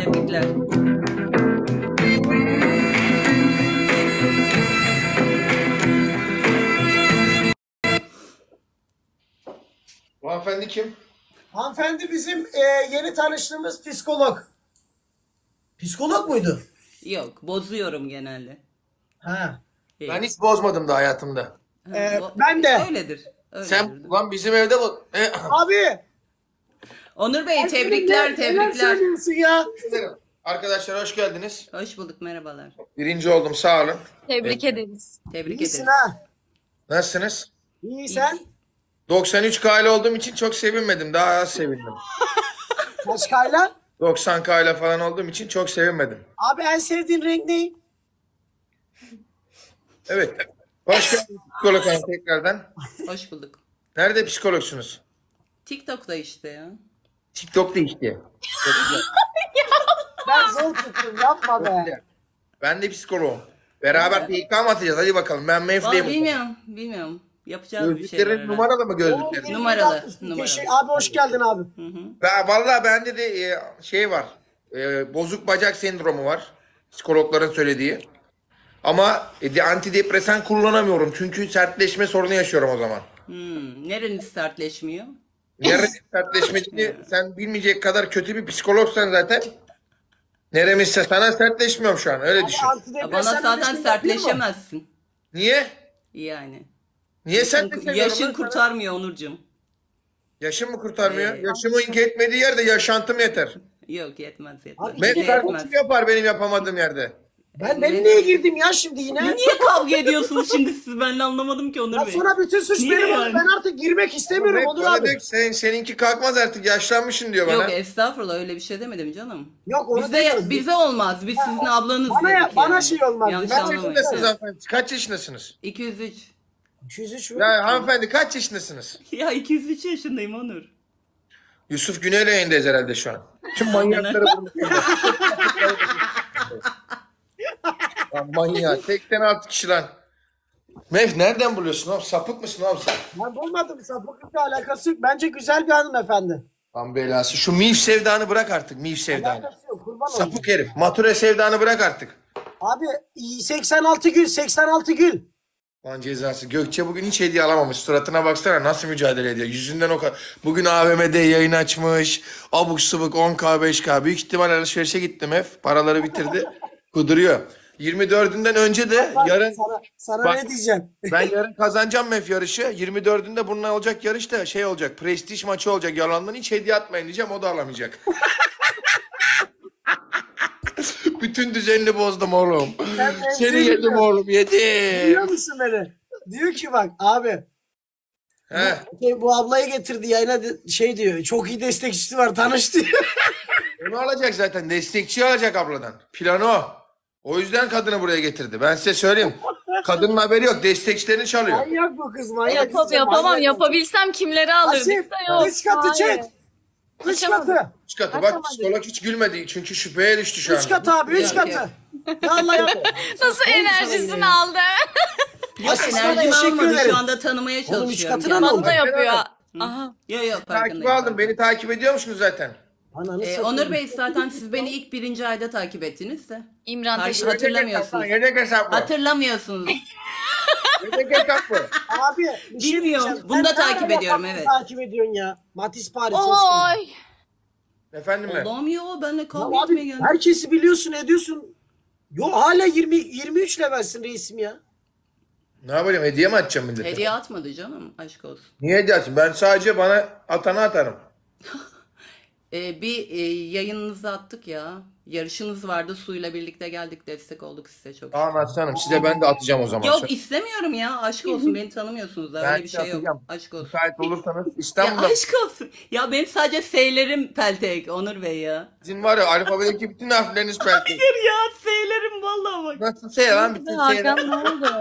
Tebrikler. Bu hanımefendi kim? Hanımefendi bizim yeni tanıştığımız psikolog. Psikolog muydu? Yok, bozuyorum genelde. Ha. Ben hiç bozmadım da hayatımda. Ben de. Öyledir. Sen lan bizim evde bu. Abi. Onur Bey tebrikler, Neler tebrikler. söylüyorsun ya? Arkadaşlar hoş geldiniz. Hoş bulduk, merhabalar. Birinci oldum, sağ olun. Tebrik ederiz. Tebrik İyisin ederiz. ha. Nasılsınız? İyi sen? 93 KL olduğum için çok sevinmedim. Daha az sevindim. Kaç kayla? 90 KL falan olduğum için çok sevinmedim. Abi en sevdiğin renk ne? Evet. Hoş geldiniz psikolog hanım tekrardan. Hoş bulduk. Nerede psikologsunuz? TikTok'ta işte ya. TikTok'ta işte. Ben zor tuttum yapma be. Ben de psikoloğum. Beraber PK mı atacağız? Hadi bakalım. Ben Vallahi Mevlid'im. bilmiyorum. Yapacağız bir şeyler Gözlüklerin herhalde. numaralı mı gözlüklerin? Numaralı. Abi hoş geldin abi. Vallahi bende de şey var. Bozuk bacak sendromu var. Psikologların söylediği. Ama antidepresan kullanamıyorum. Çünkü sertleşme sorunu yaşıyorum o zaman. Nereniz sertleşmiyor? Neremiz sertleşmediğini sen bilmeyecek kadar kötü bir psikologsan zaten. Neremizse sana sertleşmiyorum şu an. Öyle düşün. Ya bana zaten sertleşemezsin. Niye? Yani. Niye sertleşemiyorum? Yaşın kurtarmıyor Onurcuğum. Yaşım mı kurtarmıyor? Yaşımın yetmediği yerde yaşantım yeter. Yok yetmez. Abi, Bize Mevlidler yetmez. kim yapar benim yapamadığım yerde? Ben niye girdim ya şimdi yine? Niye kavga ediyorsunuz şimdi siz? Ben de anlamadım ki Onur Ya Bey. sonra bütün suç Niye benim. yani? Ben artık girmek istemiyorum Onur Bana abi. diyor ki, seninki kalkmaz artık yaşlanmışsın diyor bana. Yok estağfurullah öyle bir şey demedim canım. Yok onu Bize, demiyorum. bize olmaz. Biz sizin ablanız Bana dedik bana yani. şey olmaz. Yanlış Ben Kaç anlamayın. yaşındasınız hanımefendi? Kaç yaşındasınız? 203. 203 mü? Ya hanımefendi kaç yaşındasınız? Ya 203 yaşındayım Onur. Yusuf Güney'le yayındayız herhalde şu an. Tüm manyakları bulmuşlar. Lan manyak. 86 kişi lan. Mev nereden buluyorsun oğlum? Sapık mısın oğlum sen? Ben bulmadım. Sapıklıkla alakası yok. Bence güzel bir hanımefendi. Lan belası. Şu milf sevdanı bırak artık. Milf sevdanı. Alakası yok. Kurban olayım. Sapık herif. Mature sevdanı bırak artık. Abi 86 gül. 86 gül. Lan cezası. Gökçe bugün hiç hediye alamamış. Suratına baksana nasıl mücadele ediyor. Yüzünden o kadar. Bugün AVM'de yayın açmış. Abuk subuk 10K 5K. Büyük ihtimal alışverişe gittim hep. Paraları bitirdi. Kuduruyor. 24'ünden önce de Bak, yarın sana Bak. ne diyeceğim? ben yarın kazanacağım MEF yarışı. 24'ünde bununla olacak yarış da şey olacak. Prestij maçı olacak. Yalandan hiç hediye atmayın diyeceğim. O da alamayacak. Bütün düzenini bozdum oğlum. Seni yedim oğlum yedim. Biliyor musun beni? Diyor ki bak abi. He. Bu ablayı getirdi yayına şey diyor. Çok iyi destekçisi var tanış diyor. Onu alacak zaten. Destekçi alacak abladan. Planı o. O yüzden kadını buraya getirdi. Ben size söyleyeyim. Kadının haberi yok. Destekçilerini çalıyor. Manyak bu kız manyak. Yapamam. Manyak. Yapabilsem kimleri alırdık Asil, da yok. 3 katı Hayır. çek. 3 katı. 3 katı. Bak psikolog hiç gülmedi. Çünkü şüpheye düştü şu an. 3 katı abi 3 Yok, katı. yok. Ya Allah ya. Nasıl enerjisini aldı? Yok Asistan, enerjimi teşekkür almadı. ederim. Şu anda tanımaya Oğlum, çalışıyorum. üç katına kendimi. ne oldu? Bana da yapıyor. Bak, Aha. Yok Takip farkındayım. aldım. Beni takip ediyor musunuz zaten? Ananı satayım. Onur Bey zaten siz beni ilk 1. ayda takip ettiniz de. İmran Hayır, teşekkür hatırlamıyorsunuz. Yedek hesap mı? Hatırlamıyorsunuz. Yedek hesap mı? Abi bir şey Bilmiyorum. diyeceğim. Bunu da Sen takip nerede ediyorum, yapan evet. Takip ediyorsun ya. Matiz Paris. hoş geldin. Oy. Efendim mi? Allah'ım ya benimle Ya kavga etmeye abi geldim. herkesi biliyorsun ediyorsun. Yo hala 23 levelsin reisim ya. Ne yapacağım? Hediye mi atacağım millete? Hediye atmadı canım aşk olsun. Niye hediye atayım? Ben sadece bana atanı atarım. Bir yayınınızı attık ya. Yarışınız vardı. Suyla birlikte geldik. Destek olduk size çok. Tamam aslanım. Size ben de atacağım o zaman. Yok istemiyorum ya. Aşk olsun. Beni tanımıyorsunuz da. Ben Öyle bir size şey yok. atacağım. Aşk olsun. Müsait olursanız Ya İstanbul'da aşk olsun. Ya benim sadece S'lerim peltek Onur Bey ya. sizin var ya alfabedeki bütün harfleriniz belki. Hayır ya S'lerim vallahi bak. Nasıl şey lan bütün Hakan şeyler? ne oldu?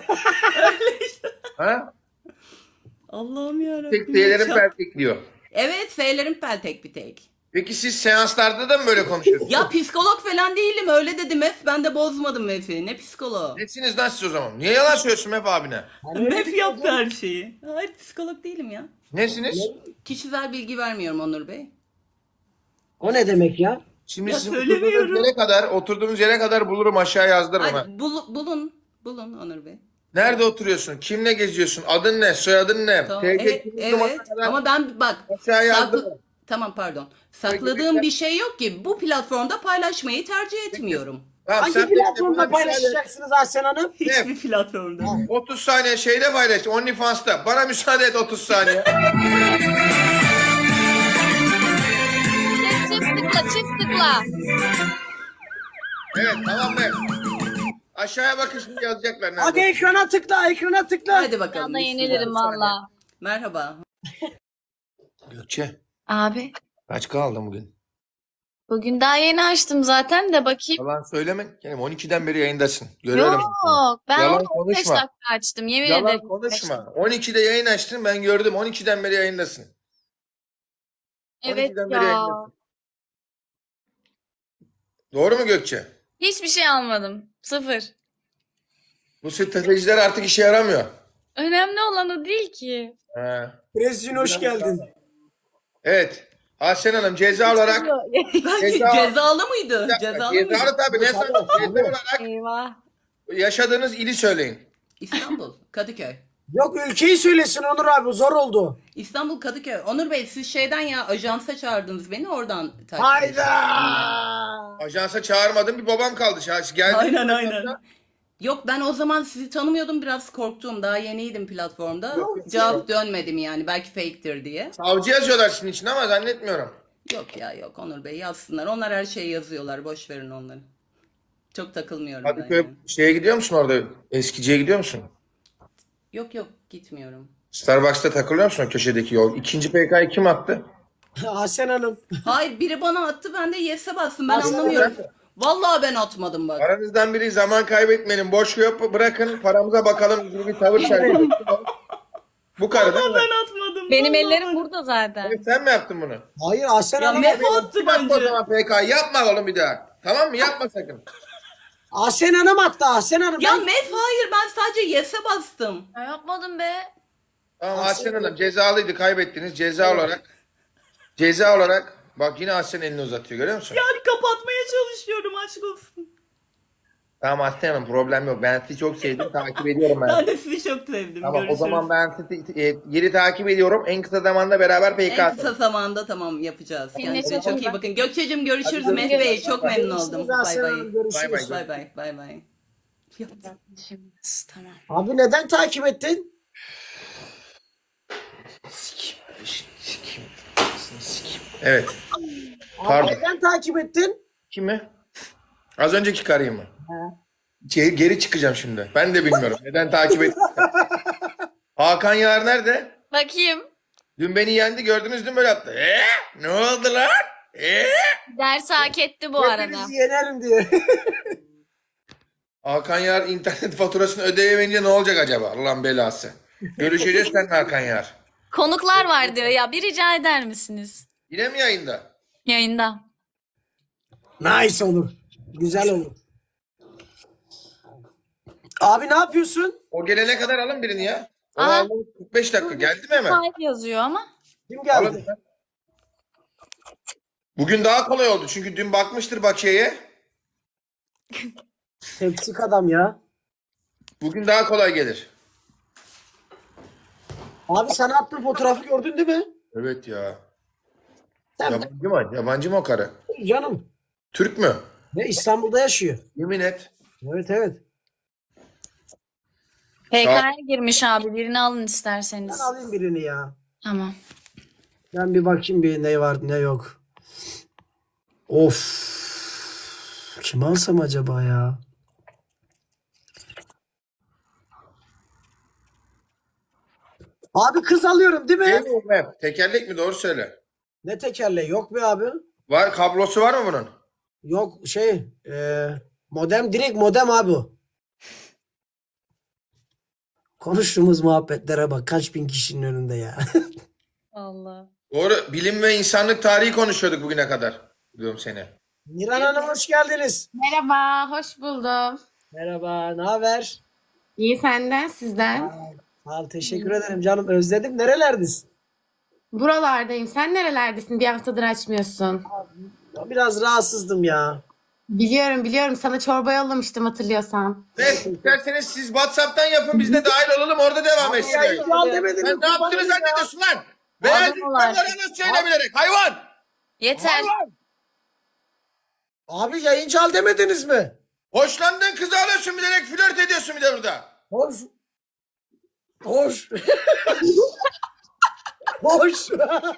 Ha? Allah'ım yarabbim. Tek şeylerin peltekliyor. Evet S'lerim peltek bir tek. Peki siz seanslarda da mı böyle konuşuyorsunuz? Ya psikolog falan değilim öyle dedim Mef. Ben de bozmadım Mef'i. Ne psikoloğu? Nesiniz lan siz o zaman? Niye yalan söylüyorsun Mef abine? Mef yaptı her şeyi. Hayır psikolog değilim ya. Nesiniz? Kişisel bilgi vermiyorum Onur Bey. O ne demek ya? Şimdi Ya sizin söylemiyorum. oturduğunuz yere kadar bulurum, aşağı yazdırırım ha. Hadi bulun Onur Bey. Nerede oturuyorsun? Kimle geziyorsun? Adın ne? Soyadın ne? Tamam. TC Evet, kimlik evet. numarana kadar Ama ben bak aşağı yazdım. tamam pardon. Sakladığım bir şey yok ki. Bu platformda paylaşmayı tercih etmiyorum. Tamam, Hangi sen bana platformda müsaade et. paylaşacaksınız Ahsen Hanım? Hiçbir platformda. 30 saniye şeyde paylaş. OnlyFans'ta. Bana müsaade et 30 saniye. Çift tıkla, çift tıkla. Evet, tamam mı? Aşağıya bakın, şimdi yazacaklar Hadi nerede. ekrana tıkla, ekrana tıkla. Hadi bakalım. Yana bismillah. yenilirim valla. Merhaba. Gökçe, Abi kaç kaldın bugün? bugün daha yeni açtım zaten de bakayım. Yalan söyleme. Yani 12'den beri yayındasın. Görüyorum. Yok ben Yalan 15 konuşma. dakika açtım yemin Yalan ederim. konuşma. 12'de yayın açtın, ben gördüm. 12'den beri yayındasın. Evet 12'den beri ya. yayındasın. Doğru mu Gökçe? Hiçbir şey almadım. Sıfır. Bu stratejiler artık işe yaramıyor. Önemli olan o değil ki. He. Prezin hoş geldin. Evet. Ahsen Hanım, ceza olarak Cezalı mıydı? Cezalı mıydı? cezalı tabii. Ne sanırım? Ceza olarak Eyvah. yaşadığınız ili söyleyin. İstanbul, Kadıköy. Yok ülkeyi söylesin Onur abi zor oldu. İstanbul, Kadıköy. Onur Bey siz şeyden ya ajansa çağırdınız beni oradan takip Hayda. Ajansa çağırmadım, bir babam kaldı. Geldi. Aynen. Yok ben o zaman sizi tanımıyordum, biraz korktum. Daha yeniydim platformda. Cevap dönmedim yani, belki fake'tir diye. Savcı yazıyorlar sizin için ama zannetmiyorum. Yok Onur Bey, yazsınlar. Onlar her şeyi yazıyorlar. Boş verin onları. Çok takılmıyorum ben Kadıköy yani. şeye gidiyor musun orada? Eskiciye gidiyor musun? Yok gitmiyorum. Starbucks'ta takılıyor musun o köşedeki yol? İkinci PK'yı kim attı? Ahsen Hanım. Hayır, biri bana attı, ben de yes'e bastım. Ben Aslında anlamıyorum. Vallahi ben atmadım bak. Aranızdan biri zaman kaybetmeyelim. Boş bırakın, paramıza bakalım gibi bir tavır sergileyin. Bu karı değil mi? Ben atmadım. Benim vallahi ellerim ben- burada zaten. Evet, sen mi yaptın bunu? Hayır Ahsen Ya Hanım. Mef attı Kim attı o bence. zaman PK'yı? Yapma oğlum bir daha. Tamam mı? Yapma sakın. Ahsen Hanım attı Ahsen Hanım. Ya Mef hayır, ben sadece yes'e bastım. Ben yapmadım be. Tamam, Ahsen Hanım cezalıydı, kaybettiniz. Ceza olarak bak, yine Ahsen elini uzatıyor, görüyor musun? Yani kapatmaya çalışıyorum, aşk olsun. Tamam Ahsen Hanım, problem yok. Ben sizi çok sevdim, takip ediyorum ben. Ben de sizi çok sevdim. Tamam, o Görüşürüz. zaman ben sizi geri takip ediyorum. En kısa zamanda beraber PK En kısa atalım. zamanda tamam yapacağız. Kendinize Kendinize çok iyi çok bakın. Gökçe'cim görüşürüz. Hadi Mehmet görüşürüz. Bey çok memnun oldum. Görüşürüz Ahsen Bay Hanım, bay. görüşürüz. Bay bay. Bay. Tamam. Abi neden takip ettin? Evet. Abi Pardon. neden takip ettin? Kimi? Az önceki karıyı mı? Geri çıkacağım şimdi. Ben de bilmiyorum. Neden takip ettim? Hakan Yar nerede? Bakayım. Dün beni yendi, gördünüz dün böyle yaptı. Ne oldu lan? Ders hak etti bu arada. Hepinizi yenerim diye. Hakan Yar internet faturasını ödeyemeyince ne olacak acaba? Allah'ın belası. Görüşeceğiz sen Hakan Yar. Konuklar var diyor ya. Bir rica eder misiniz? Yine mi yayında? Yayında. Nice olur. Güzel olur. Abi ne yapıyorsun? O gelene kadar alın birini ya. O Aha. aldım, 45 dakika. Geldi mi hemen? Sahip yazıyor ama. Kim Alın. geldi? Bugün daha kolay oldu çünkü dün bakmıştır Bakü'ye. Tepsik adam ya. Bugün daha kolay gelir. Abi sen attığın fotoğrafı gördün değil mi? Evet ya. Sen Yabancı mı? Yabancı mı o karı? canım. Türk mü? Ve İstanbul'da yaşıyor. Yemin et. Evet. PK'ya girmiş abi. Birini alın Ben isterseniz. alayım birini ya. Tamam. Ben bir bakayım bir ne var ne yok. Of. Kim alsam acaba ya? Abi kız alıyorum değil Değil mi? mi Mehmet? Tekerlek mi? Doğru söyle. Ne tekerleği yok be abi. Var, kablosu var mı bunun? Yok modem direkt modem abi o. Konuştuğumuz muhabbetlere bak kaç bin kişinin önünde ya. Allah. Doğru. Bilim ve insanlık tarihi konuşuyorduk bugüne kadar. Diyorum seni. Miran Hanım hoş geldiniz. Merhaba, hoş buldum. Merhaba, ne haber? İyi senden, sizden. Sağ ol, teşekkür ederim canım. Özledim. Nerelerdesin? Buralardayım. Sen nerelerdesin? Bir haftadır açmıyorsun. Biraz rahatsızdım ya. Biliyorum. Sana çorba yollamıştım hatırlıyorsan. Evet, isterseniz siz WhatsApp'tan yapın, biz de dahil olalım, orada devam etsin. Yayın al demedin mi? Sen ne yaptığını zannediyorsun lan? Beğendikten Adamlar. nasıl söyleyebilerek hayvan? Yeter. Abi yayıncı al demediniz mi? Hoşlandığın kızı alıyorsun bilerek, flört ediyorsun bir de burada. Hoş. Hoş. Hoş.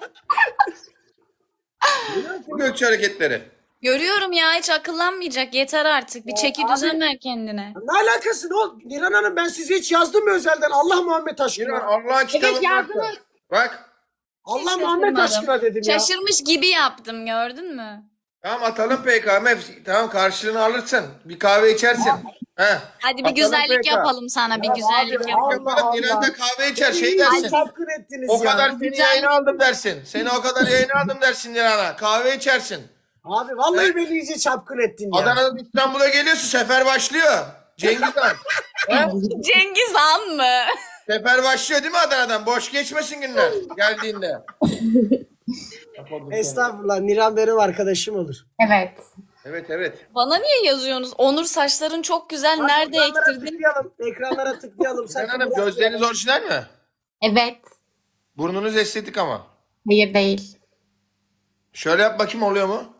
Bu Gökçe hareketleri. Görüyorum ya, hiç akıllanmayacak. Yeter artık. Bir çeki düzen ver kendine. Ne alakası ne oldu? Niran Hanım ben size hiç yazdım mı özelden? Allah Muhammed İnan aşkına. Allah'ın kitabını Evet yazdınız. Bak. Allah Hiç Muhammed şaşırmadım. aşkına dedim ya. Şaşırmış gibi yaptım, gördün mü? Tamam atalım PK. Tamam karşılığını alırsın. Bir kahve içersin. He. Hadi bir Atalım güzellik PK. yapalım sana, bir güzellik abi, yapalım. Allah Yaparım. Nilan da kahve içer şey dersin. Çapkın ettiniz O ya. kadar seni Güzel. yayına aldım dersin. Seni o kadar yayına aldım dersin Nilan'a. Kahve içersin. Abi vallahi beni iyice çapkın ettin ya. Adana'dan İstanbul'a geliyorsun. Sefer başlıyor. Cengiz Han. He? Cengiz Han mı? Sefer başlıyor değil mi Adana'dan? Boş geçmesin günler geldiğinde. Estağfurullah Niran benim arkadaşım olur. Evet. Evet. Bana niye yazıyorsunuz? Onur saçların çok güzel. Nerede Ekranlara ektirdin? tıklayalım. Ekranlara tıklayalım. Sen Sakın Hanım bırakmayalım. gözleriniz orijinal mi? Evet. Burnunuz estetik ama. Hayır değil. Şöyle yap bakayım oluyor mu?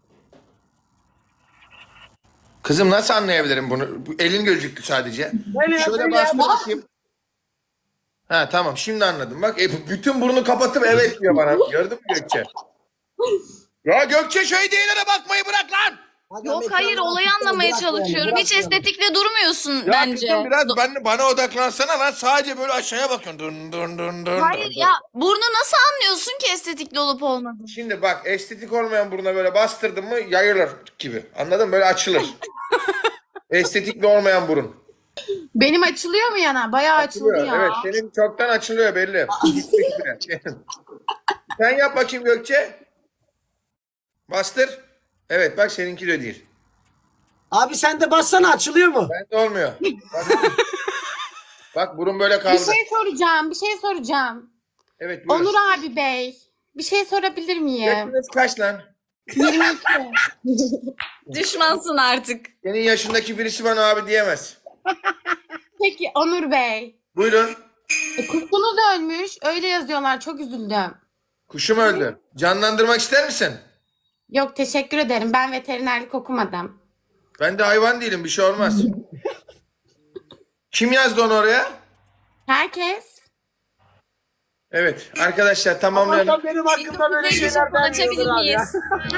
Kızım nasıl anlayabilirim bunu? Bu elin gözüktü sadece. Böyle yap, Şöyle böyle bastır yap. bakayım. Ha tamam şimdi anladım. Bak bütün burnu kapatıp evet diyor bana. Gördün mü Gökçe? Ya Gökçe şu hediyelere bakmayı bırak lan. Hadi Yok ekranlara hayır, olayı tıklayalım, anlamaya bırakmayalım, çalışıyorum. Hiç bırakmayalım. estetikle durmuyorsun Ya bence. kızım biraz bana odaklansana lan. Sadece böyle aşağıya bakıyorsun. Dın dın dın dın. Hayır dın. ya, burnu nasıl anlıyorsun ki estetikli olup olmadığını? Şimdi bak estetik olmayan buruna böyle bastırdın mı yayılır gibi. Anladın mı? Böyle açılır. Estetikli olmayan burun. Benim açılıyor mu yana? Bayağı açıldı ya. Evet senin çoktan açılıyor belli. Gitmiş bile. Sen yap bakayım Gökçe. Bastır. Evet bak seninki de değil. Abi sen de bassana açılıyor mu? Bende olmuyor. Bak burun böyle Bir kaldı. şey soracağım. Evet buyurun. Onur abi bey. Bir şey sorabilir miyim? Yaşınız kaç lan? 22. Düşmansın artık. Senin yaşındaki birisi bana abi diyemez. Peki Onur bey. Buyurun. Kuşunuz ölmüş. Öyle yazıyorlar. Çok üzüldüm. Kuşum öldü. Canlandırmak ister misin? Yok teşekkür ederim. Ben veterinerlik okumadım. Ben de hayvan değilim bir şey olmaz. Kim yazdı onu oraya? Herkes. Evet arkadaşlar tamamlayalım. Allah'tan benim hakkımda böyle Güzel şeyler bir açabilir denmiyordur abi ya.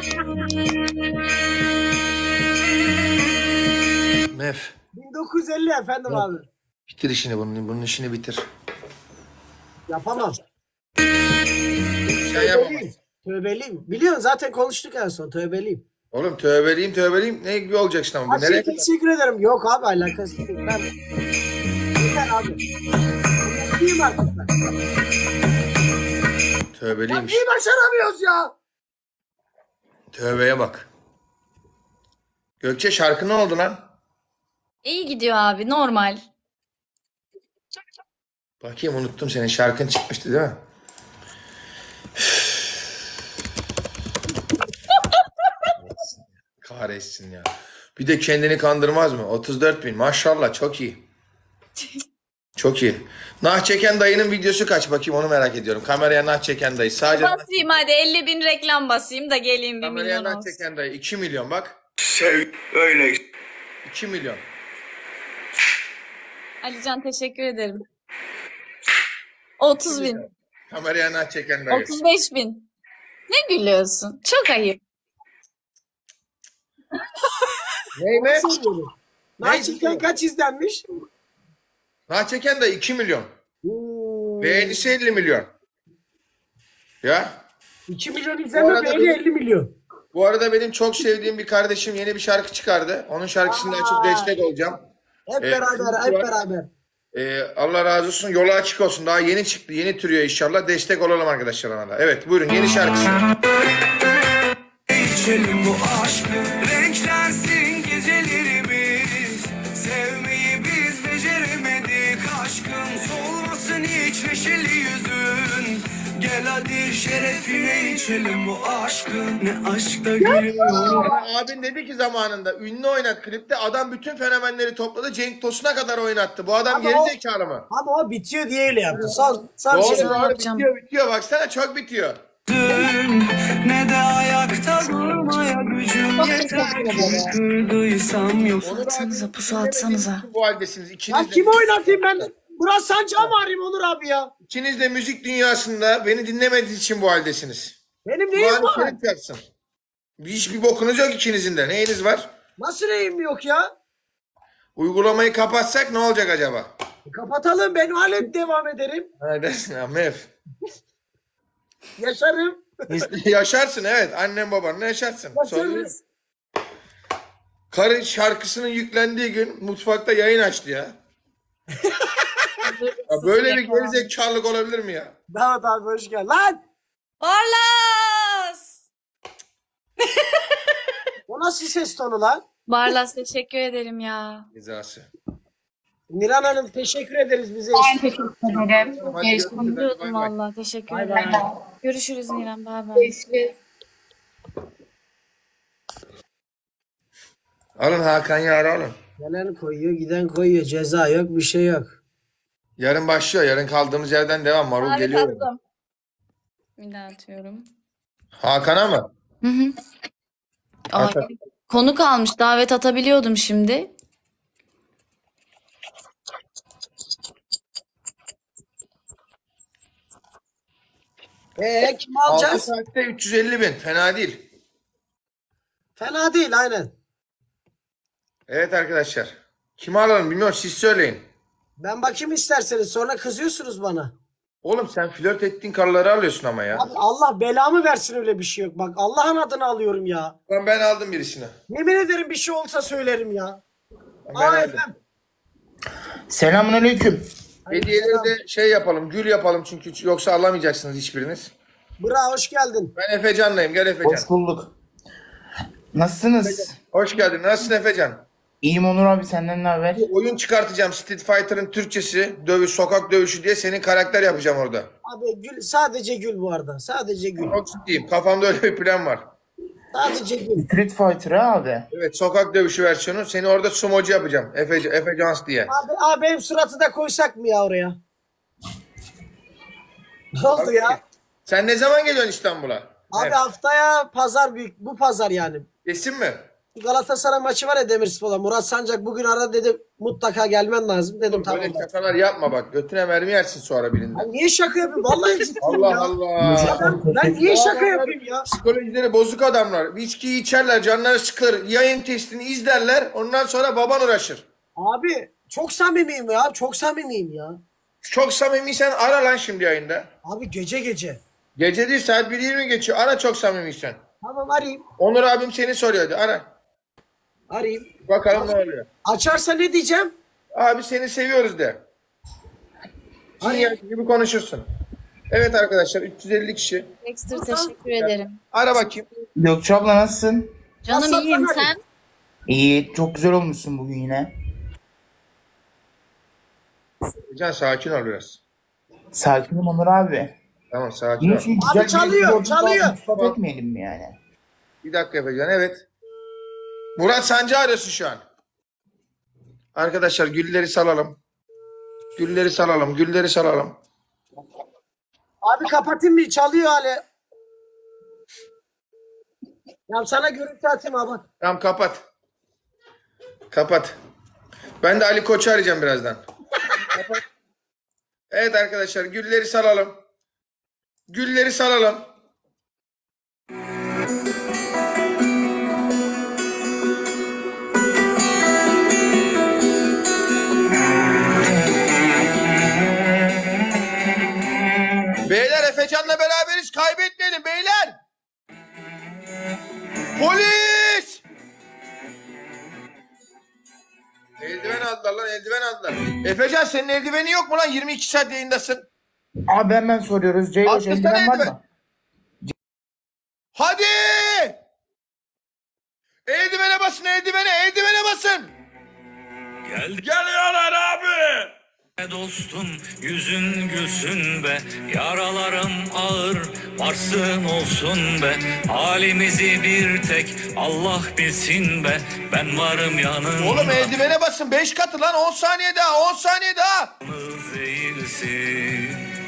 miyiz? Mef. 1950 efendim abi. Bitir işini bunun işini bitir. Yapamam. Sen yapamazsın. Tövbeliyim. Tövbeliyim. Biliyorsun zaten konuştuk en son. Tövbeliyim. Oğlum tövbeliyim. Ne gibi olacaksın ama bu Her nereye şey kadar? teşekkür ederim. Yok abi alakası değil. Ben... Yeter abi. Yapayım artık ben. Tövbeliymiş. Niye başaramıyoruz ya? Tövbeye bak. Gökçe şarkı ne oldu lan? İyi gidiyor abi, normal. Bakayım unuttum senin şarkın çıkmıştı değil mi? Kahretsin ya. Bir de kendini kandırmaz mı? 34 bin maşallah çok iyi. Çok iyi. Nah çeken dayının videosu kaç bakayım onu merak ediyorum. Kameraya nah çeken dayı. Sadece Basayım hadi, 50.000 reklam basayım da geleyim, 1 kameraya milyon nah olsun. çeken dayı. 2 milyon bak. Öyle. 2 milyon. Alican teşekkür ederim. 30.000. Kameraya nah çeken dayı. 35.000. Ne gülüyorsun? Çok ayıp. Neyme? Naçiken kaç izlenmiş? Nah çeken dayı 2 milyon. Beğenisi 50 milyon. Ya. 2 milyon Bu izlenme arada beğeni benim- 50 milyon. Bu arada benim çok sevdiğim bir kardeşim yeni bir şarkı çıkardı. Onun şarkısında açıp destek olacağım. Hep beraber, hep beraber. Allah razı olsun. Yolu açık olsun. Daha yeni çıktı. Yeni türüyor inşallah. Destek olalım arkadaşlar ona da. Evet buyurun yeni şarkısı. İçelim bu aşkı, renklensin gecelerimiz. Sevmeyi biz beceremedik, aşkın solmasın hiç neşeli yüzün. Gel Hadi şerefine içelim bu aşkı. Ne aşkta gülüyorum. Bana abin dedi ki zamanında ünlü oynat klipte adam bütün fenomenleri topladı Cenk Tosun'a kadar oynattı. Bu adam Ama geri zekalı mı? Ama o bitiyor diye öyle yaptı. Son Doğru şey. doğru yapacağım. bitiyor baksana çok bitiyor. Ne de ayakta durmaya gücüm yeter ki. Kırdıysam yok. Onur Atsanıza, abi, pusu atsanıza. dinlemediğiniz bu haldesiniz. Ya İkiniz de, kimi oynatayım ben? Murat Sancak'ı mı arayayım Onur abi ya? ikiniz de müzik dünyasında beni dinlemediğiniz için bu haldesiniz. Benim neyim Kulağınız var? çelik yapsın. Hiçbir bokunuz yok ikinizin de. Neyiniz var? Nasıl neyim yok ya? Uygulamayı kapatsak ne olacak acaba? Kapatalım, ben halen devam ederim. Ha dersin ya Mef. Yaşarım. Yaşarsın evet. Annem babanla yaşarsın. Sorun yok. Yaşarız. Karı şarkısının yüklendiği gün mutfakta yayın açtı ya. Ya böyle bir gerizekalılık olabilir mi ya? Damat abi hoş geldin. Lan! Barlas! O nasıl ses tonu lan? Barlas teşekkür ederim ya. Cezası. Niran Hanım teşekkür ederiz bize. Ben teşekkür ederim. Hadi görüşürüz. Biliyordum Bay bay. valla. Teşekkür Bay ederim. bay. Görüşürüz Niran. Bay bay. Görüşürüz. Alın Hakan Yar'ı alın. Gelen koyuyor, giden koyuyor. Ceza yok, bir şey yok. Yarın başlıyor. Yarın kaldığımız yerden devam. Marul Davet geliyor. attım. Bir daha atıyorum. Hakan'a mı? Hı hı. Ay, Hakan. konu kalmış. Davet atabiliyordum şimdi. Kim 6 alacağız? saatte 350 bin. Fena değil. Fena değil aynen. Evet arkadaşlar. Kimi alalım bilmiyorum. Siz söyleyin. Ben bakayım isterseniz, sonra kızıyorsunuz bana. Oğlum sen flört ettiğin karıları alıyorsun ama ya. Abi Allah belamı versin, öyle bir şey yok. Bak Allah'ın adını alıyorum ya. Ben aldım birisini. Yemin ederim bir şey olsa söylerim ya. Ben Aa aldım. efendim. Selamünaleyküm. Hediyeleri de şey yapalım. Gül yapalım çünkü yoksa alamayacaksınız hiçbiriniz. Bra hoş geldin. Ben Efecan'layım. Gel Efecan. Hoş bulduk. Nasılsınız? Hoş geldin. Nasılsın Efecan? İyiyim Onur abi, senden ne haber? Oyun çıkartacağım. Street Fighter'ın Türkçesi. Dövüş, sokak dövüşü diye senin karakter yapacağım orada. Abi gül, sadece gül bu arada. Sadece gül. Çok ciddiyim. Kafamda öyle bir plan var. Sadece gül. Street Fighter ha abi. Evet sokak dövüşü versiyonu. Seni orada sumocu yapacağım. Efe Cans diye. Abi benim suratı da koysak mı ya oraya? Ne oldu ya? Sen ne zaman geliyorsun İstanbul'a? Abi Evet. haftaya pazar büyük. Bu pazar yani. Kesin mi? Galatasaray maçı var ya Demirspor'la. Murat Sancak bugün aradı, dedi mutlaka gelmen lazım. Dedim tamam. Böyle şakalar yapma bak. Götüne mermi yersin sonra birinde. Ben niye şaka yapayım? Vallahi ciddiyim Allah ya. Allah. Ben niye şaka yapayım ya? Psikolojileri bozuk adamlar. Viskiyi içerler, canları sıkılır. Yayın testini izlerler. Ondan sonra baban uğraşır. Abi çok samimiyim ya. Çok samimiyim ya. Çok samimiysen ara lan şimdi yayında. Abi gece gece. Gece değil saat 1:20 geçiyor. Ara çok samimiysen. Tamam arayayım. Onur abim seni soruyordu. Ara. Arayayım. Bakalım ne oluyor. Açarsa ne diyeceğim? Abi seni seviyoruz de. Sinyal gibi konuşursun. Evet arkadaşlar 350 kişi. Dexter teşekkür ederim. Ara bakayım. Gökçe abla nasılsın? Canım WhatsApp'tan iyiyim hadi. sen? İyi, çok güzel olmuşsun bugün yine. Can sakin ol biraz. Sakinim Onur abi. Tamam sakin Bunun ol. için Abi güzel çalıyor, bir yolculuk çalıyor. iltifat etmeyelim mi yani? Bir dakika yapacağım. Evet. Murat Sancı arıyorsun şu an. Arkadaşlar gülleri salalım. Gülleri salalım. Gülleri salalım. Abi kapatayım mı? Çalıyor hala. Ya sana görüntü atayım abi. Tamam kapat. Kapat. Ben de Ali Koç'u arayacağım birazdan. Kapat. Evet arkadaşlar gülleri salalım. Gülleri salalım. Beyler Efecan'la beraberiz. Kaybetmeyelim beyler. Polis! Eldiven aldılar lan eldiven aldılar. Efecan senin eldiveni yok mu lan? 22 saat yayındasın. Abi hemen soruyoruz. Ceylo Atlasana eldiven var eldiven. mı? Hadi! Eldivene basın eldivene basın. Geliyorlar abi. Dostum yüzün gülsün be, yaralarım ağır, varsın olsun be. Halimizi bir tek Allah bilsin be, ben varım yanında. Oğlum eldivene basın 5 katı lan 10 saniye daha 10 saniye daha. Yalnız değilsin.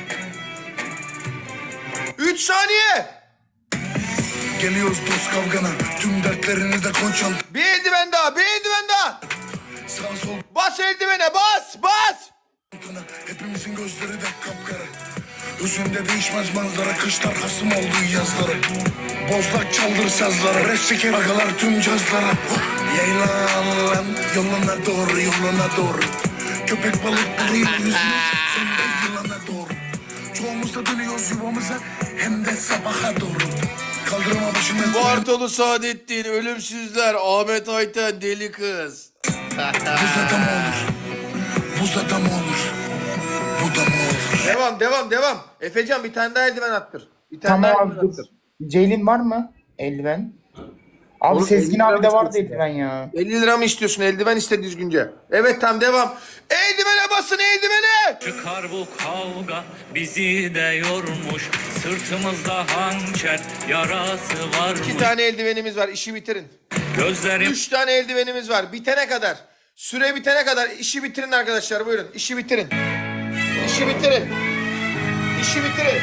3 saniye. Geliyoruz dost kavgana, tüm dertlerini de konuşalım. Bir eldiven daha bir eldiven daha. Sağ sol Bas eldivene bas bas. kana, hepimizin gözleri de kapkara. Özünde değişmez manzara, kışlar hasım olduğu yazları. Bozlak çaldır sazlara, res çeker agalar tüm cazlara. Yaylan yoluna doğru, yoluna doğru. Köpek balıklarıyla yüzüne, sen de yılana doğru. Çoğumuz da dönüyoruz yuvamıza, hem de sabaha doğru. Kaldırıma başında Bartolu Saadettin, Ölümsüzler, Ahmet Ayten, Deli Kız. buz adam olur. Buz adam olur. Bu da mı olur? Devam. Efecan bir tane daha eldiven attır. Bir tane Tamam daha abi eldiven dur. attır. Ceylin var mı? Eldiven. Abi Oğlum, Sezgin eldiven abi de vardı istiyorsun eldiven ya. 50 lira mı istiyorsun? Eldiven iste düzgünce. Evet tamam devam. Eldivene basın eldivene. Çıkar bu kavga bizi de yormuş, sırtımızda hançer yarası varmış. 2 tane eldivenimiz var işi bitirin. Gözlerim 3 tane eldivenimiz var bitene kadar. Süre bitene kadar işi bitirin arkadaşlar buyurun. İşi bitirin. İşi bitirin. İşi bitirin.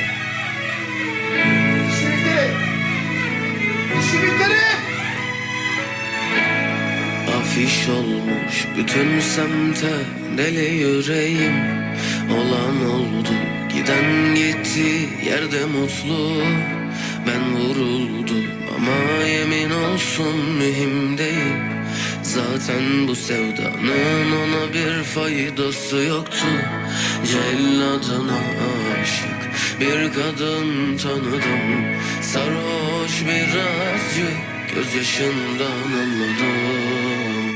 İşi bitirin. İşi bitirin. Afiş olmuş bütün semte deli yüreğim. Olan oldu giden gitti yerde mutlu. Ben vuruldum ama yemin olsun mühim değil. Zaten bu sevdanın ona bir faydası yoktu. Celladına aşık bir kadın tanıdım. Sarhoş birazcık gözyaşından anladım.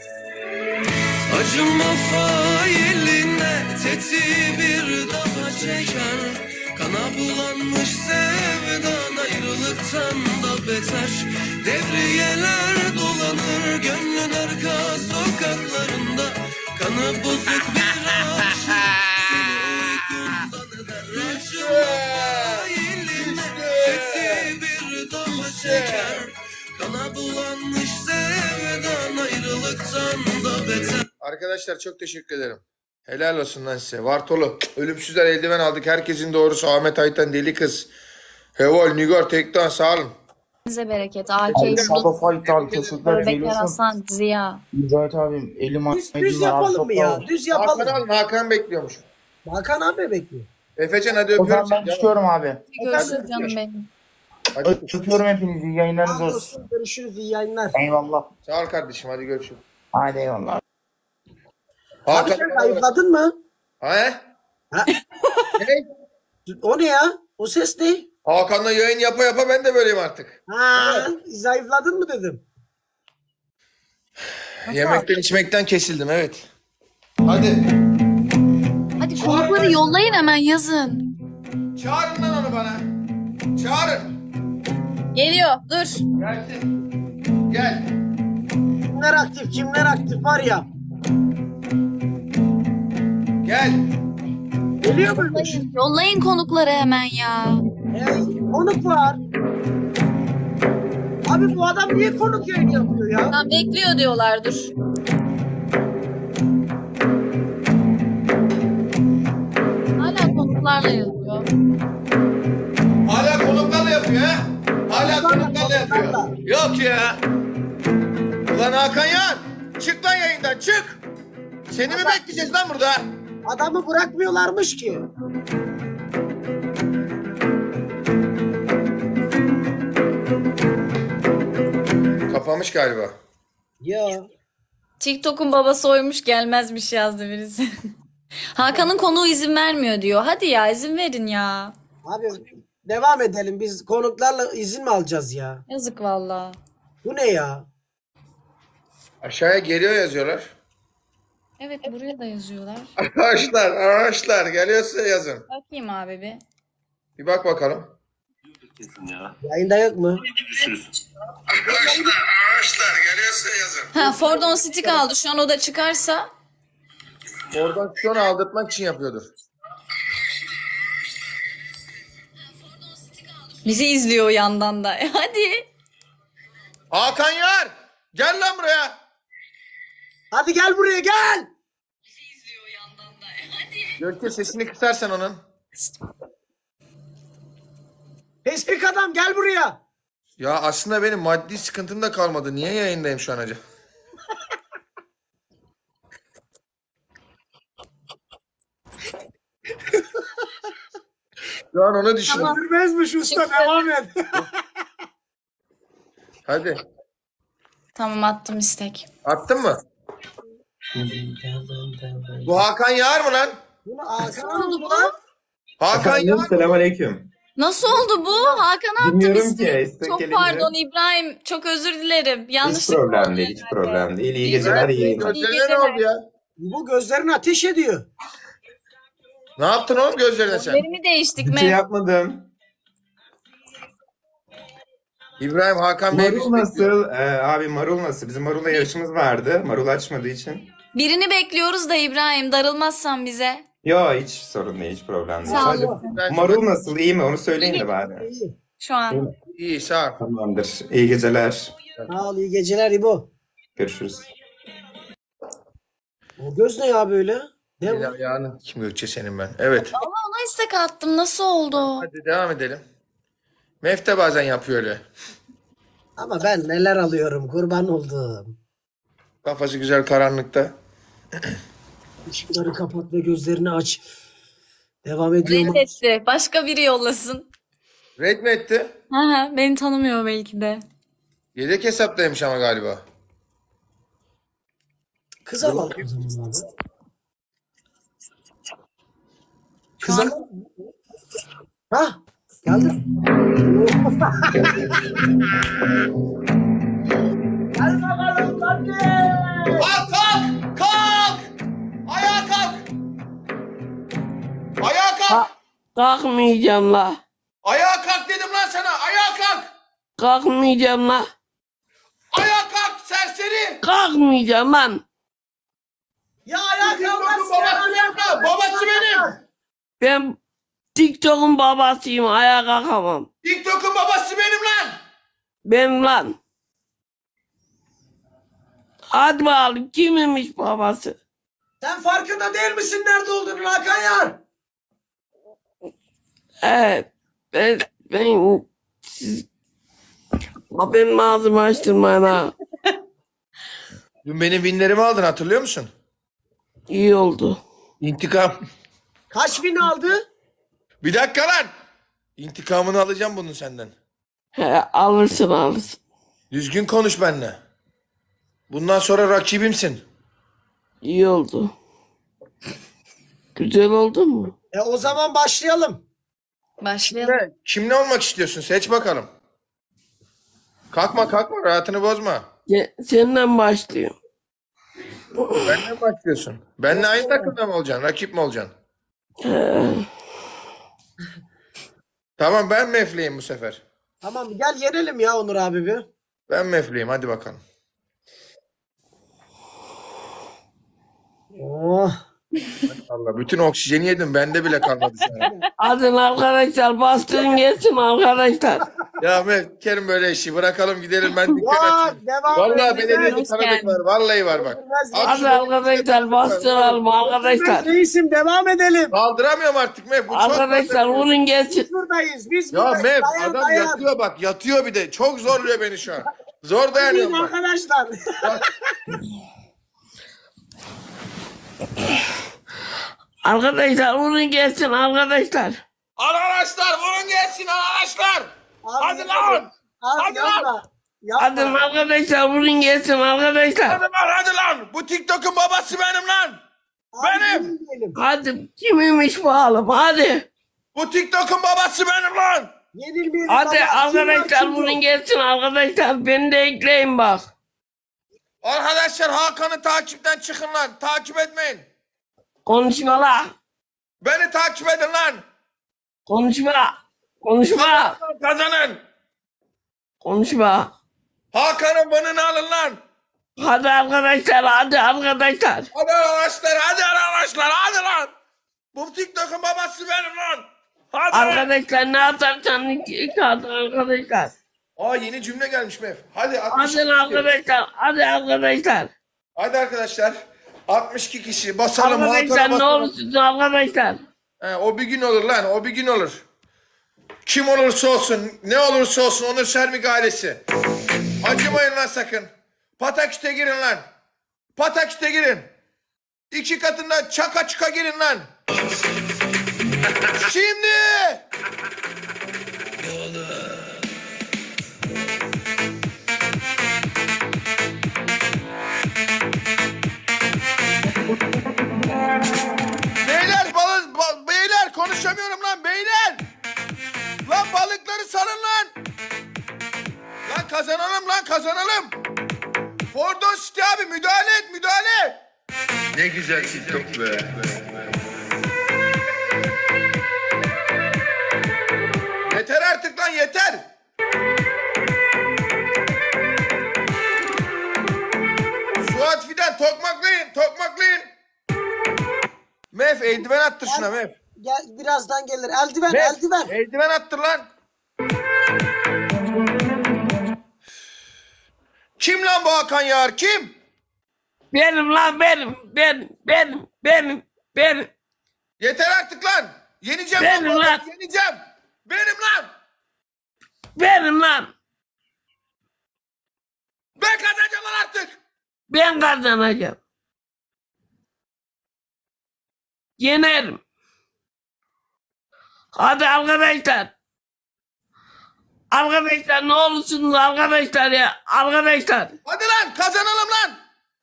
Acıma failine tetiği bir daha çeker. Kana bulanmış sevdan ayrılıktan da beter. Devriyeler dolanır gönlün arka sokaklarında. Kanı bozuk bir aşık seni uykundan eder. Acıma failine tetiği bir daha çeker. Kana bulanmış sevdan ayrılıktan da beter. Arkadaşlar çok teşekkür ederim. Helal olsun lan size. Vartolu. Ölümsüzler eldiven aldık. Herkesin doğrusu Ahmet Ayten Deli Kız. Hevol, Nigor, Tektan sağ olun. Size bereket. Abi AK, Sado Fight abi teşekkürler. Bekler Geliyorsun. Hasan, Ziya. Mücahit abim elim Düz yapalım mı ya? Düz yapalım. Hakan alın. Hakan bekliyormuş. Hakan abi bekliyor. Efecan hadi O öpüyorum. zaman ben çıkıyorum abi. Görüşürüz canım benim. Hadi. Öpüyorum hepinizi. İyi yayınlarınız Sağ olsun. olsun, görüşürüz, iyi yayınlar. Eyvallah. Sağ ol kardeşim hadi görüşürüz. Hadi eyvallah. Abi sen zayıfladın mı? He? Ha? Ne? O ne ya? O ses ne? Hakan'la yayın yapa yapa ben de böyleyim artık. Ha, zayıfladın mı dedim. Yemekten içmekten kesildim evet. Hadi. Hadi konukları yollayın hemen yazın. Çağırın lan onu bana. Çağırın. Geliyor dur. Gelsin. Gel. Kimler aktif var ya. Gel. Geliyor muymuş? Yollayın konukları hemen ya. Konuk var. Abi bu adam niye konuk yayın yapıyor ya? Tam bekliyor diyorlar dur. Hala konuklarla yazıyor. Hala konuklarla yapıyor ha? Hala konuklarla yapıyor. Yok ya. Ulan Hakan Yan. Çık lan yayından çık. Seni mi bekleyeceğiz lan burada? Adamı bırakmıyorlarmış ki. Kapamış galiba. Ya. TikTok'un babası oymuş gelmezmiş yazdı birisi. Hakan'ın konuğu izin vermiyor diyor. Hadi ya izin verin ya. Abi devam edelim. Biz konuklarla izin mi alacağız ya? Yazık valla. Bu ne ya? Aşağıya geliyor yazıyorlar. Evet buraya da yazıyorlar. Arkadaşlar geliyorsa yazın. Bakayım abi bir. Bir bak bakalım. Yayında yok mu? Arkadaşlar geliyorsa yazın. Ha Fordon Stick aldı. Şu an o da çıkarsa. Oradan sonra aldırtmak için yapıyordur. Bizi izliyor o yandan da. Hadi. Hakan Yar! Gel lan buraya! Hadi gel buraya gel. Gökçe sesini kısarsan onun. Tespik adam gel buraya. Ya aslında benim maddi sıkıntım da kalmadı. Niye yayındayım şu an acaba? Şu an onu düşünüyorum. Bilmezmiş usta devam et. Hadi. Tamam, attım istek. Attın mı? Bu Hakan Yağar mı lan? Bunu Hakan oldu bu? Hakan Yağar. Selamünaleyküm. Nasıl oldu bu? Hakan'a attım Bilmiyorum isteği. ki, istek Çok gelince. pardon İbrahim. Çok özür dilerim. Hiç Yanlışlıkla problem oldu değil, hiç herhalde. problem değil. İyi geceler, iyi yayınlar. Gözlerine ne oldu ya? Bu gözlerini ateş ediyor. Ne yaptın oğlum gözlerine sen? Gözlerimi değiştik Bir şey mi? yapmadım. İbrahim Hakan Bey. Marul nasıl? Abi Marul nasıl? Bizim Marul'la yarışımız vardı. Marul açmadığı için. Birini bekliyoruz da İbrahim. Darılmazsan bize. Yo hiç sorun değil, hiç problem değil. Sağ Sadece olasın. Marul nasıl? İyi mi? Onu söyleyin de bari. Şu an. İyi sağ ol. Tamamdır. İyi geceler. Sağ ol iyi geceler İbo. Görüşürüz. O göz ne ya böyle? Ne bu? Ayağının kim Gökçe senin ben. Evet. Ama ona istek attım. Nasıl oldu? Hadi devam edelim. Mefte bazen yapıyor öyle. Ama ben neler alıyorum kurban oldum. Kafası güzel karanlıkta. Işıkları kapat ve gözlerini aç. Devam ediyorum. Reddetti. Başka biri yollasın. Red mi etti? Aha, beni tanımıyor belki de. Yedek hesaptaymış ama galiba. Kıza bak o zaman abi. Kıza bak. Ha? Geldim. Gel bakalım hadi. Kalk kalk! Kalk! Ayağa kalk! Ayağa kalk! Kalkmayacağım la. Ayağa kalk dedim lan sana! Ayağa kalk! Kalkmayacağım la. Ayağa kalk serseri! Kalkmayacağım lan. Ya ayağa kalkmaz. Babası benim! Babası benim! Ben TikTok'un babasıyım. Ayağa kalkamam. TikTok'un babası benim lan! Ben lan. Hadi bakalım kimmiş babası? Sen farkında değil misin nerede olduğunu Hakan Yar? Evet. Ben siz... Ha, benim ağzımı açtırmayın ha. Dün benim winlerimi aldın hatırlıyor musun? İyi oldu. İntikam. Kaç bin aldı? Bir dakika lan! İntikamını alacağım bunun senden. He, alırsın. Düzgün konuş benimle. Bundan sonra rakibimsin. İyi oldu. Güzel oldu mu? O zaman başlayalım. Başlayalım. Kimle olmak istiyorsun? Seç bakalım. Kalkma rahatını bozma. Senden başlıyorum. Benden başlıyorsun. Benle aynı takımda mı olacaksın? Rakip mi olacaksın? Tamam ben mefleyim bu sefer. Tamam gel yenelim ya Onur abi bir. Ben mefleyim hadi bakalım. Oh. Allah bütün oksijeni yedim bende bile kalmadı sana. Hadi arkadaşlar bastırın gelsin arkadaşlar. Ya Mef Kerim böyle işi bırakalım gidelim ben dükkan Ya açayım. devam Vallahi et. belediyede Hoş tanıdık geldin. var. Vallahi var bak. Hadi arkadaşlar bastıralım arkadaşlar. Reisim devam edelim. Kaldıramıyorum artık Mef. Bu çok Arkadaşlar vurun gelsin. Biz buradayız. Biz Ya buradayız. Mef Dayan, adam dayan. yatıyor bak yatıyor bir de. Çok zorluyor beni şu an. Zor dayanıyorum bak. Arkadaşlar. Arkadaşlar vurun gelsin arkadaşlar. Arkadaşlar vurun gelsin arkadaşlar. Hadi lan. Hadi lan. Yapma. Hadi arkadaşlar vurun gelsin arkadaşlar. Hadi lan. Bu TikTok'un babası benim lan. Benim. Hadi kimmiş bakalım hadi. Bu TikTok'un babası benim lan. Yenilmeyelim. Hadi baba. arkadaşlar Kim var? vurun gelsin arkadaşlar. Beni de ekleyin bak. Arkadaşlar Hakan'ı takipten çıkın lan. Takip etmeyin. Konuşma la. Beni takip edin lan. Konuşma. Konuşma. Kazanın. Konuşma. Hakan'ın bununu alın lan. Hadi arkadaşlar, hadi arkadaşlar. Hadi arkadaşlar, hadi arkadaşlar, hadi lan. Bu TikTok'un babası benim lan. Hadi. Arkadaşlar ne atarsan iki at arkadaşlar. Aa yeni cümle gelmiş Mef. Hadi 62 Hadi arkadaşlar, hadi arkadaşlar. Hadi arkadaşlar. 62 kişi basalım. Arkadaşlar Hakan'a ne basalım. olursunuz arkadaşlar. He, o bir gün olur lan, o bir gün olur. Kim olursa olsun, ne olursa olsun Onur Sermik ailesi. Acımayın lan sakın. Pataküte girin lan. Pataküte girin. 2 katından çaka çıka girin lan. Şimdi. Beyler konuşamıyorum lan beyler. Lan balıkları salın lan. Lan kazanalım lan kazanalım. Fordon City abi müdahale et müdahale. Ne güzel TikTok be. Yeter artık lan yeter. Suat Fidan tokmaklayın tokmaklayın. Mef eldiven attır şuna Mef. Gel birazdan gelir. Eldiven Mef, eldiven. eldiven attır lan. Kim lan bu Hakan Yağar kim? Benim lan benim. Yeter artık lan. Yeneceğim Benim lan. lan. Yeneceğim. Benim lan. Benim lan. Ben kazanacağım lan artık. Ben kazanacağım. Yenerim. Hadi arkadaşlar. Arkadaşlar ne olursunuz arkadaşlar ya. Arkadaşlar. Hadi lan kazanalım lan.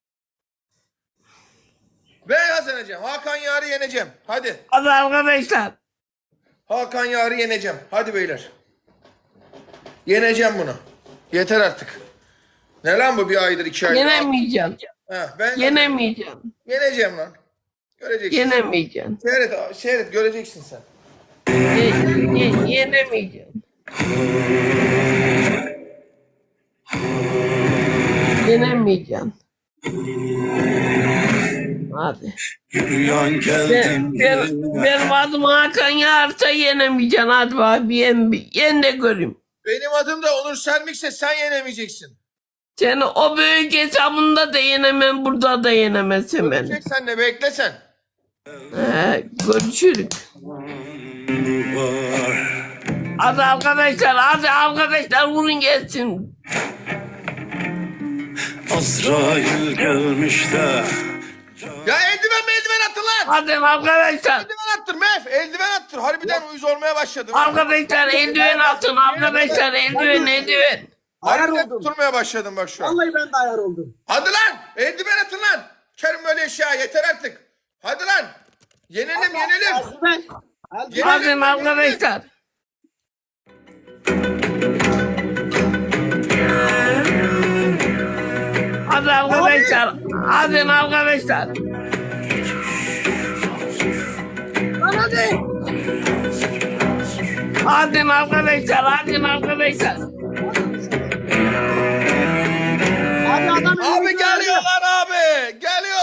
Ben kazanacağım. Hakan Yağar'ı yeneceğim. Hadi. Hadi arkadaşlar. Hakan Yağar'ı yeneceğim. Hadi beyler. Yeneceğim bunu. Yeter artık. Ne lan bu bir aydır 2 aydır. Yenemeyeceğim. Ha, ben Yenemeyeceğim. yeneceğim lan. Göreceksin. Yenemeyeceğim. Seyret göreceksin sen. Yenemeyeceğim. Yenemeyeceğim. Hadi. Benim adım Hakan Yağar'sa yenemeyeceksin. Hadi abi yen de göreyim. Benim adım da Onur Sermikse sen yenemeyeceksin. Seni o büyük hesabında da yenemem, burada da yenemezsin beni. Görecek sen de bekle sen. Görüşürüz. Hadi arkadaşlar vurun gelsin. Azrail gelmiş de. Ya eldiven attır lan. Hadi arkadaşlar. Eldiven attır Mef. Eldiven attır. Harbiden uyuz olmaya başladım. Arkadaşlar eldiven atın. Arkadaşlar eldiven. Ayar Harbiden oldum. tutulmaya başladım bak şu an. Vallahi ben de ayar oldum. Hadi lan. Eldiven atın lan. Kerim böyle eşya yeter artık. Hadi lan. Yenelim. Eldiven. Hadi arkadaşlar. Hadi arkadaşlar. Hadi arkadaşlar. Lan hadi. Hadi arkadaşlar. Abi adam Abi geliyorlar abi.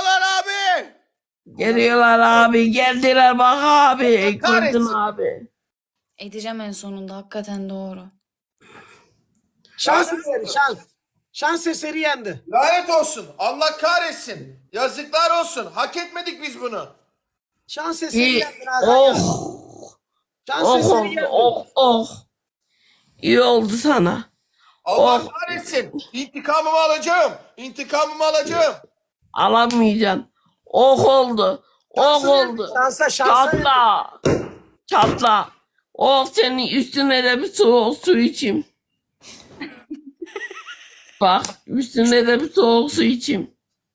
Geliyorlar abi. Geldiler bak abi. Kahretsin. Gördün abi. Edeceğim en sonunda hakikaten doğru. Şans eseri şans. Şans eseri yendi. Lanet olsun. Allah kahretsin. Yazıklar olsun. Hak etmedik biz bunu. Şans eseri İyi. yendin abi. Şans Oh eseri oldu. yendin. Oh. İyi oldu sana. Allah Oh. kahretsin. İntikamımı alacağım. Alamayacaksın. Oh oldu. Şansa. Çatla. Oh senin üstüne de bir soğuk su içeyim. Bak üstüne de bir soğuk su içeyim.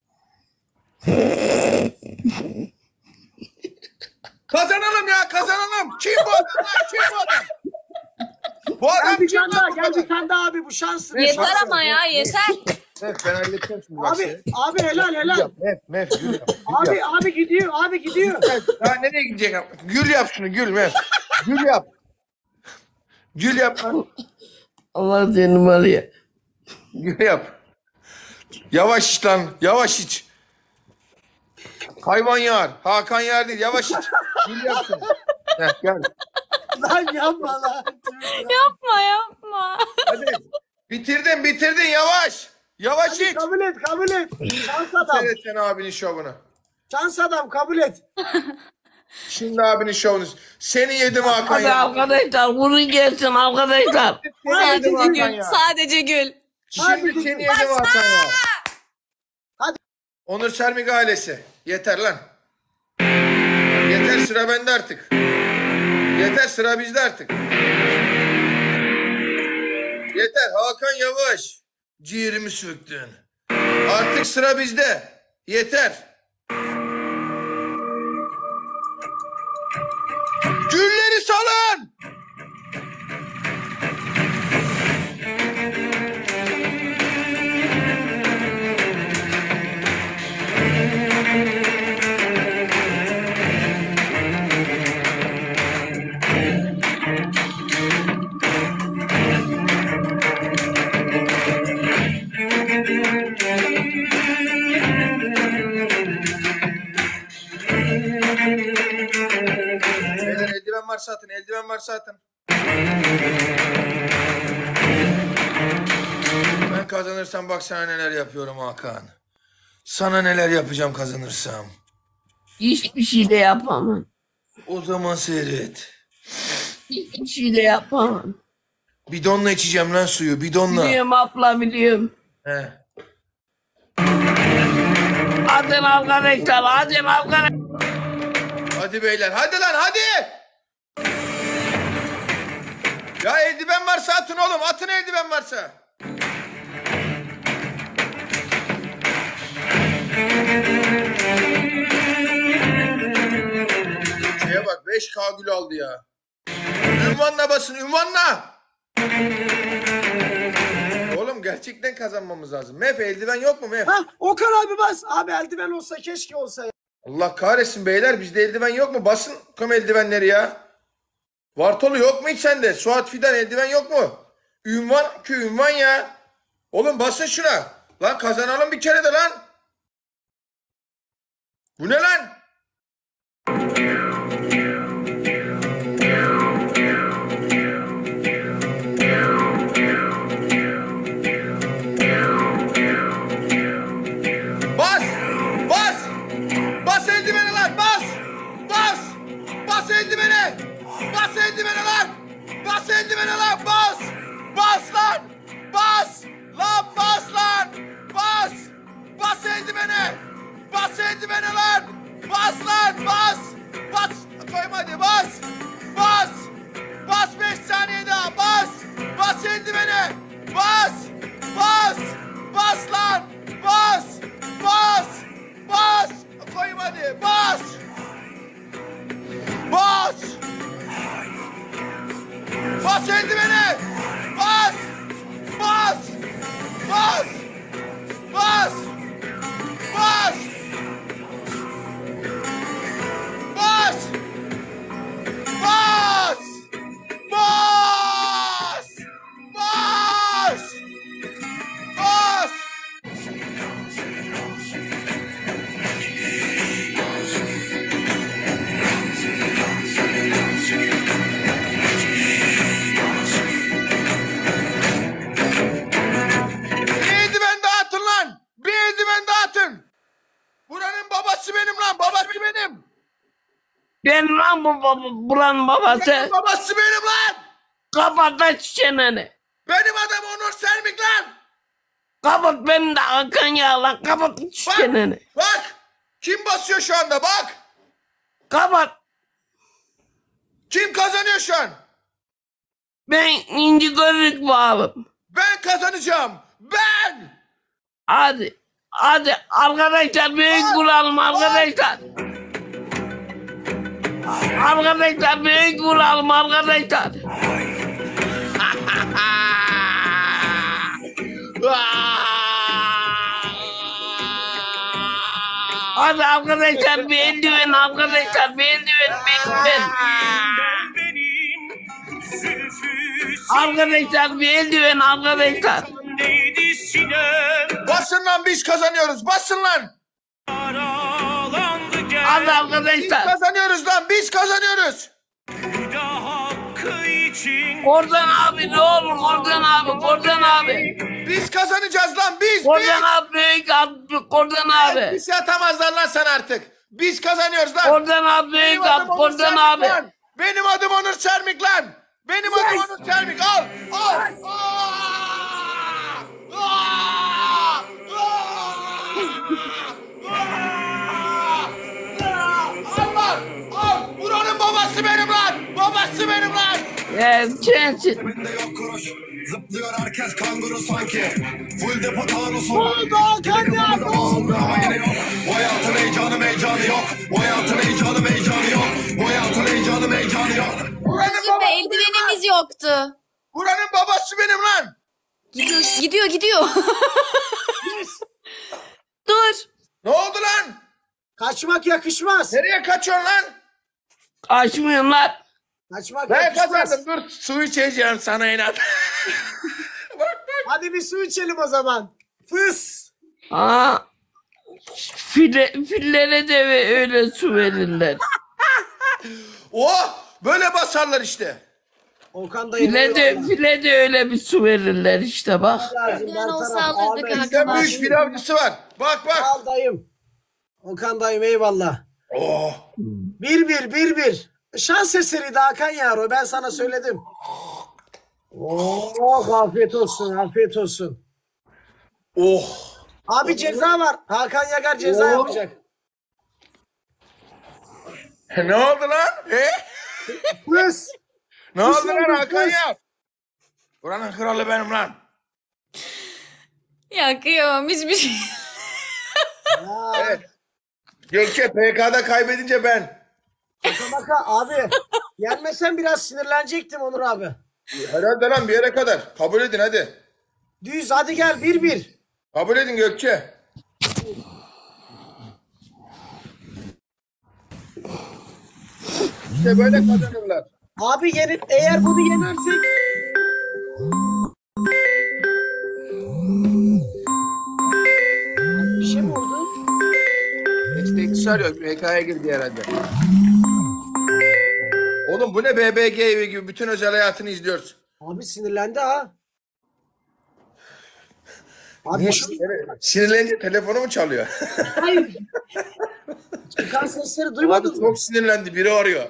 Kazanalım. Kim bu adam? Bu adam Gel bir kim tane lan daha, bu gel kadar? bir tane daha abi bu şans. Yeter ama ya yeter. Mef ben halledeceğim şimdi. Abi helal. Mef gül yap. Abi gidiyor. Daha nereye gidecek? Gül yap şunu Mef. Gül yap lan. Allah seni var ya. Gül yap. Yavaş iç lan. Yavaş iç. Hayvan yağar. Hakan yer değil. Yavaş iç. Gül yapsın. Heh, gel. Lan yapma lan. Yapma yapma. Hadi. Bitirdin. Yavaş. Yavaş Hadi iç. kabul et. Şans adam. Seyret sen abinin şovunu. Şans adam kabul et. Şimdi abinin şovunu. Seni yedim Hakan Hadi ya. arkadaşlar vurun gelsin arkadaşlar. Seni yedim Hakan Gül. ya. Sadece gül. Şimdi seni yedim Hakan ya. Hadi. Onur Sermik ailesi. Yeter lan. Yeter, sıra bende artık. Yeter, sıra bizde artık. Yeter Hakan Yavaş. Ciğerimi söktün. Artık sıra bizde. Yeter. Gülleri salın. Beyler eldiven varsa atın. Ben kazanırsam bak sana neler yapıyorum Hakan. Sana neler yapacağım kazanırsam. Hiçbir şey de yapamam. O zaman seyret. Hiçbir şey de yapamam. Bidonla içeceğim lan suyu, bidonla. Biliyorum abla biliyorum. He. Hadi arkadaşlar hadi arkadaşlar. Hadi beyler, hadi lan hadi. Ya eldiven varsa atın oğlum, atın eldiven varsa. Şeye bak 5K gül aldı ya. Ünvanla basın, ünvanla. Oğlum gerçekten kazanmamız lazım. Mef eldiven yok mu Mef? Ha Okan abi bas. Abi eldiven olsa keşke olsa ya. Allah kahretsin beyler, bizde eldiven yok mu? Basın kom eldivenleri ya. Vartolu yok mu hiç sende? Suat Fidan eldiven yok mu? Ünvan ya. Oğlum basın şuna. Lan kazanalım bir kere de lan. Bu ne lan? Bas! Bas! Bas eldiveni lan! Bas! Bas! Bas eldiveni! Bas eldiveni lan! Bas eldiveni lan! Bas! Bas lan! Bas! Lan bas lan! Bas! Bas eldiveni! Bas eldiveni lan! Bas lan! Bas! Bas! Koyma hadi bas! Bas! Bas 5 saniye daha! Bas! Bas eldiveni! Bas! Bas! Bas lan! Bas! Bas! Bas! Koyma hadi! Bas! Bas! Bas eldiveni! Bas! Bas! Bas! Bas! Bas! Bas! Bas! Bas! Bas! Bas! Bir eldiven dağıtın lan! Bir eldiven dağıtın! Buranın babası benim lan! Babası benim! Ben lan buranın babası. Benim babası benim lan! Kapat lan çeneni. Benim adım Onur Sermik lan! Kapat benim de Hakan ya lan. Kapat çeneni. Bak! Kim basıyor şu anda bak! Kapat. Kim kazanıyor şu an? Ben inci görürük bağlım. Ben kazanacağım! Ben! Hadi. Hadi arkadaşlar büyük vuralım arkadaşlar. Arkadaşlar büyük vuralım arkadaşlar. Hadi arkadaşlar bir eldiven arkadaşlar bir eldiven bir eldiven. Arkadaşlar bir eldiven arkadaşlar. Basın lan Biz kazanıyoruz. Basın lan. Hadi Biz arkadaşlar. kazanıyoruz lan. Biz kazanıyoruz. Oradan abi ne olur oradan abi. Oradan abi. Biz kazanacağız lan. Biz. Oradan abi. Büyük abi. Oradan abi. Bir şey atamazlar lan sana artık. Biz kazanıyoruz lan. Oradan abi. Büyük abi. Onur Oradan Çermik abi. lan. Benim adım Onur Çermik lan. Benim adım Onur Çermik. Al. Al. Al lan. Al. Buranın babası benim lan. Babası benim lan. Sensin. Zıplıyor herkes kanguru sanki. Full depo tanusu. Oldu Hakan ya. Bu hayatın heyecanı heyecanı yok. Bu hayatın heyecanı heyecanı yok. Bu hayatın heyecanı heyecanı yok. Bizim de eldivenimiz yoktu. Buranın babası benim lan. Gidiyor. Dur. Ne oldu lan? Kaçmak yakışmaz. Nereye kaçıyorsun lan? Açmıyorum lan. Kaçmak Ben yakışmaz. kazandım. Dur su içeceğim sana inat. Hadi bir su içelim o zaman. Fıs. Aa, fillere de öyle su verirler. Oh böyle basarlar işte. Okan da File de öyle bir su verirler işte bak. Ben olsa alırdık Bizden Hakan büyük abi. pilavcısı var. Bak bak. Al dayım. Okan dayım eyvallah. Oh. 1-1. Şans eseriydi Hakan Yaro. Ben sana söyledim. Oh afiyet olsun. Afiyet olsun. Oh. Abi ceza var. Hakan Yagar ceza yapacak. Ne oldu lan? Fıs. Ne oldu Fıs lan oldu, Hakan fıs. ya? Buranın kralı benim lan. Ya kıyamam hiçbir şey. Evet. Gökçe PK'da kaybedince ben. Şaka maka abi. Yenmesen biraz sinirlenecektim Onur abi. Herhalde lan bir yere kadar. Kabul edin hadi. Düz hadi gel 1-1. Kabul edin Gökçe. İşte böyle kazanırlar. Abi eğer bunu yenersek bir şey mi oldu? Destekçisi arıyor. PK'ya girdi herhalde. Oğlum bu ne BBG evi gibi bütün özel hayatını izliyoruz. Abi sinirlendi ha. Abi Niye şu- sinirlenince telefonu mu çalıyor? Hayır. Çıkan sesleri Abi duymadın mı? çok sinirlendi. Biri arıyor.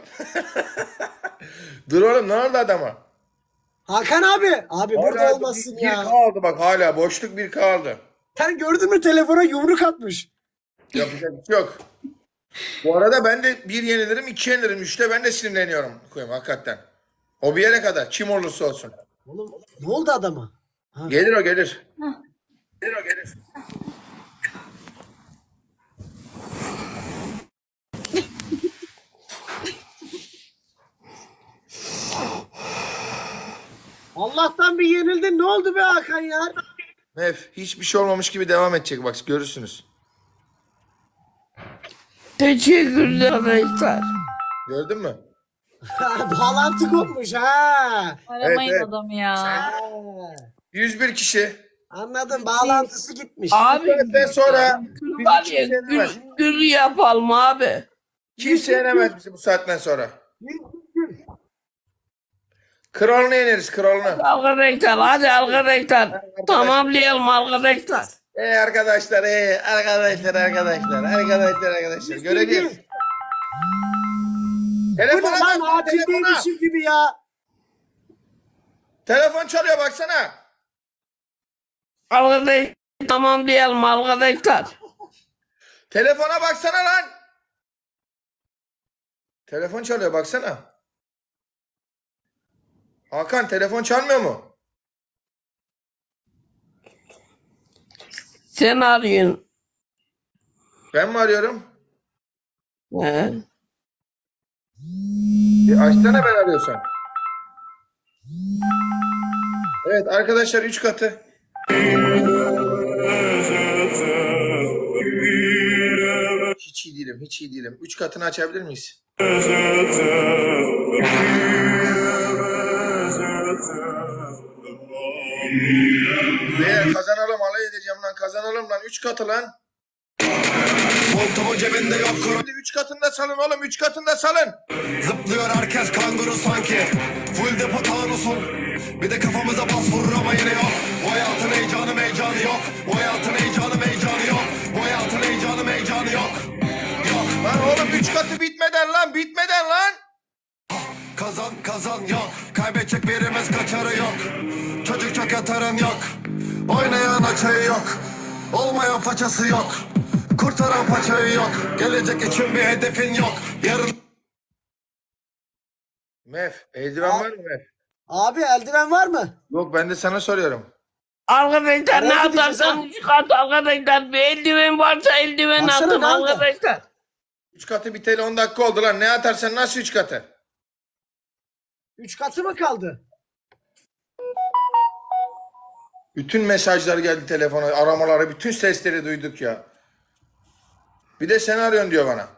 Dur oğlum ne oldu adama? Hakan abi. Abi burada Hala olmasın bir ya. kaldı bak hala. Boşluk bir kaldı. Sen gördün mü telefona yumruk atmış. Yapacak bir şey yok. Bu arada ben de 1 yenilirim 2 yenilirim. 3'te ben de sinirleniyorum. Koyayım hakikaten. O bir yere kadar. Kim olursa olsun. Oğlum ne oldu adama? Gelir o gelir. Gelir o gelir. Allah'tan bir yenildin. Ne oldu be Hakan ya? Mef hiçbir şey olmamış gibi devam edecek bak görürsünüz. Teşekkürler arkadaşlar. Gördün mü? Bağlantı kopmuş ha. Aramayın Evet. adamı ya. Ha. 101 kişi. Anladım. Bağlantısı gitmiş. Abi Saatten sonra gül var ya gül yapalım abi. kimse yenemez bizi bu saatten sonra. Kralını yeneriz kralını. Arkadaşlar hadi arkadaşlar. Tamamlayalım arkadaşlar. Arkadaşlar arkadaşlar. Göreceğiz. Bu Telefona ne lan? bak telefona. Atildeymişim gibi ya. Telefon çalıyor baksana. Arkadaşlar tamamlayalım arkadaşlar. Telefona baksana lan. Telefon çalıyor baksana. Hakan telefon çalmıyor mu? Sen arıyorsun. Ben mi arıyorum? He. Açsana ben arıyorsam. Evet arkadaşlar 3 katı. Hiç iyi değilim, hiç iyi değilim. 3 katını açabilir miyiz? Beyler kazanalım alay edeceğim lan kazanalım lan. 3 katı lan. Montumu cebinde yok kuru. Hadi 3 katında salın oğlum. 3 katında salın. Zıplıyor herkes kanguru sanki. Full depo tanusun. Bir de kafamıza bas vurur ama yine yok. Bu hayatın heyecanı yok. Bu hayatın heyecanı yok. Bu hayatın heyecanı yok. Yok. Lan oğlum 3 katı bitmeden lan. Bitmeden lan. Kazan yok. Kaybedecek birimiz kaçarı yok. Çocuk çok yatarın yok. Oynayan açayı yok. Olmayan façası yok. Kurtaran paçayı yok. Gelecek için bir hedefin yok. Yarın... Mef, eldiven var mı Mef? Abi eldiven var mı? Yok, ben de sana soruyorum. Arkadaşlar ne Nereye gideceğiz atarsan 3 kat arkadaşlar. Bir eldiven varsa eldiven Baksana atın nerede? arkadaşlar. 3 katı biteli 10 dakika oldu lan. Ne atarsan nasıl 3 katı? 3 katı mı kaldı? Bütün mesajlar geldi telefona, aramaları, bütün sesleri duyduk ya. Bir de sen arıyorsun diyor bana.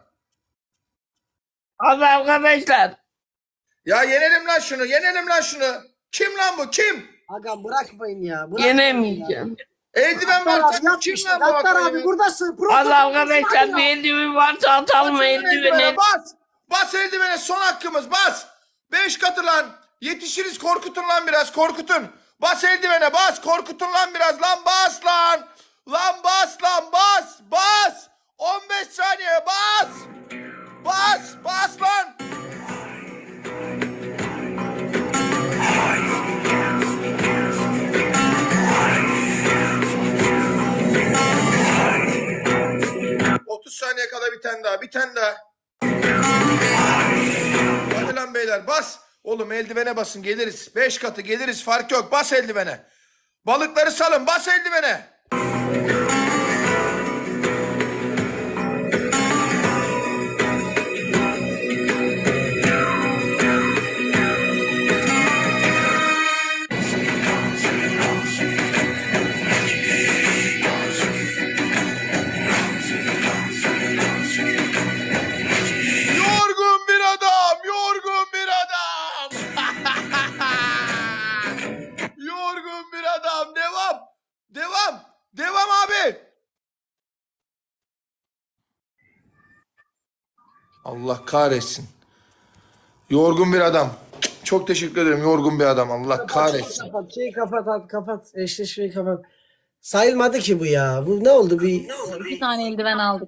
Hadi arkadaşlar. Ya yenelim lan şunu, yenelim lan şunu. Kim lan bu, kim? Agam bırakmayın ya. Bırakmayın Yenemeyeceğim. Eldiven Gattar varsa abi yap kim işte. lan bu? Gattar Hakan abi ya? buradasın. Hadi arkadaşlar bir eldiven varsa atalım Bas eldiveni. bas. Bas eldivene, son hakkımız, bas. 5 katı lan. Yetişiriz, korkutun lan biraz, korkutun. Bas eldivene, bas, korkutun lan biraz, lan bas lan. Lan bas lan, bas, bas. 15 saniye, bas. Bas, bas lan. Saniye kala bir tane daha, bir tane daha. Hadi lan beyler, bas. Oğlum eldivene basın, geliriz. 5 katı geliriz, fark yok. Bas eldivene. Balıkları salın, bas eldivene. Yorgun bir adam, yorgun bir adam. Yorgun bir adam, devam. Devam, devam abi. Allah kahretsin. Yorgun bir adam. Çok teşekkür ederim, yorgun bir adam. Allah kahretsin. Kapat, kapat. Eşleşmeyi kapat. Sayılmadı ki bu ya. Bu ne oldu? Bir tane eldiven aldık.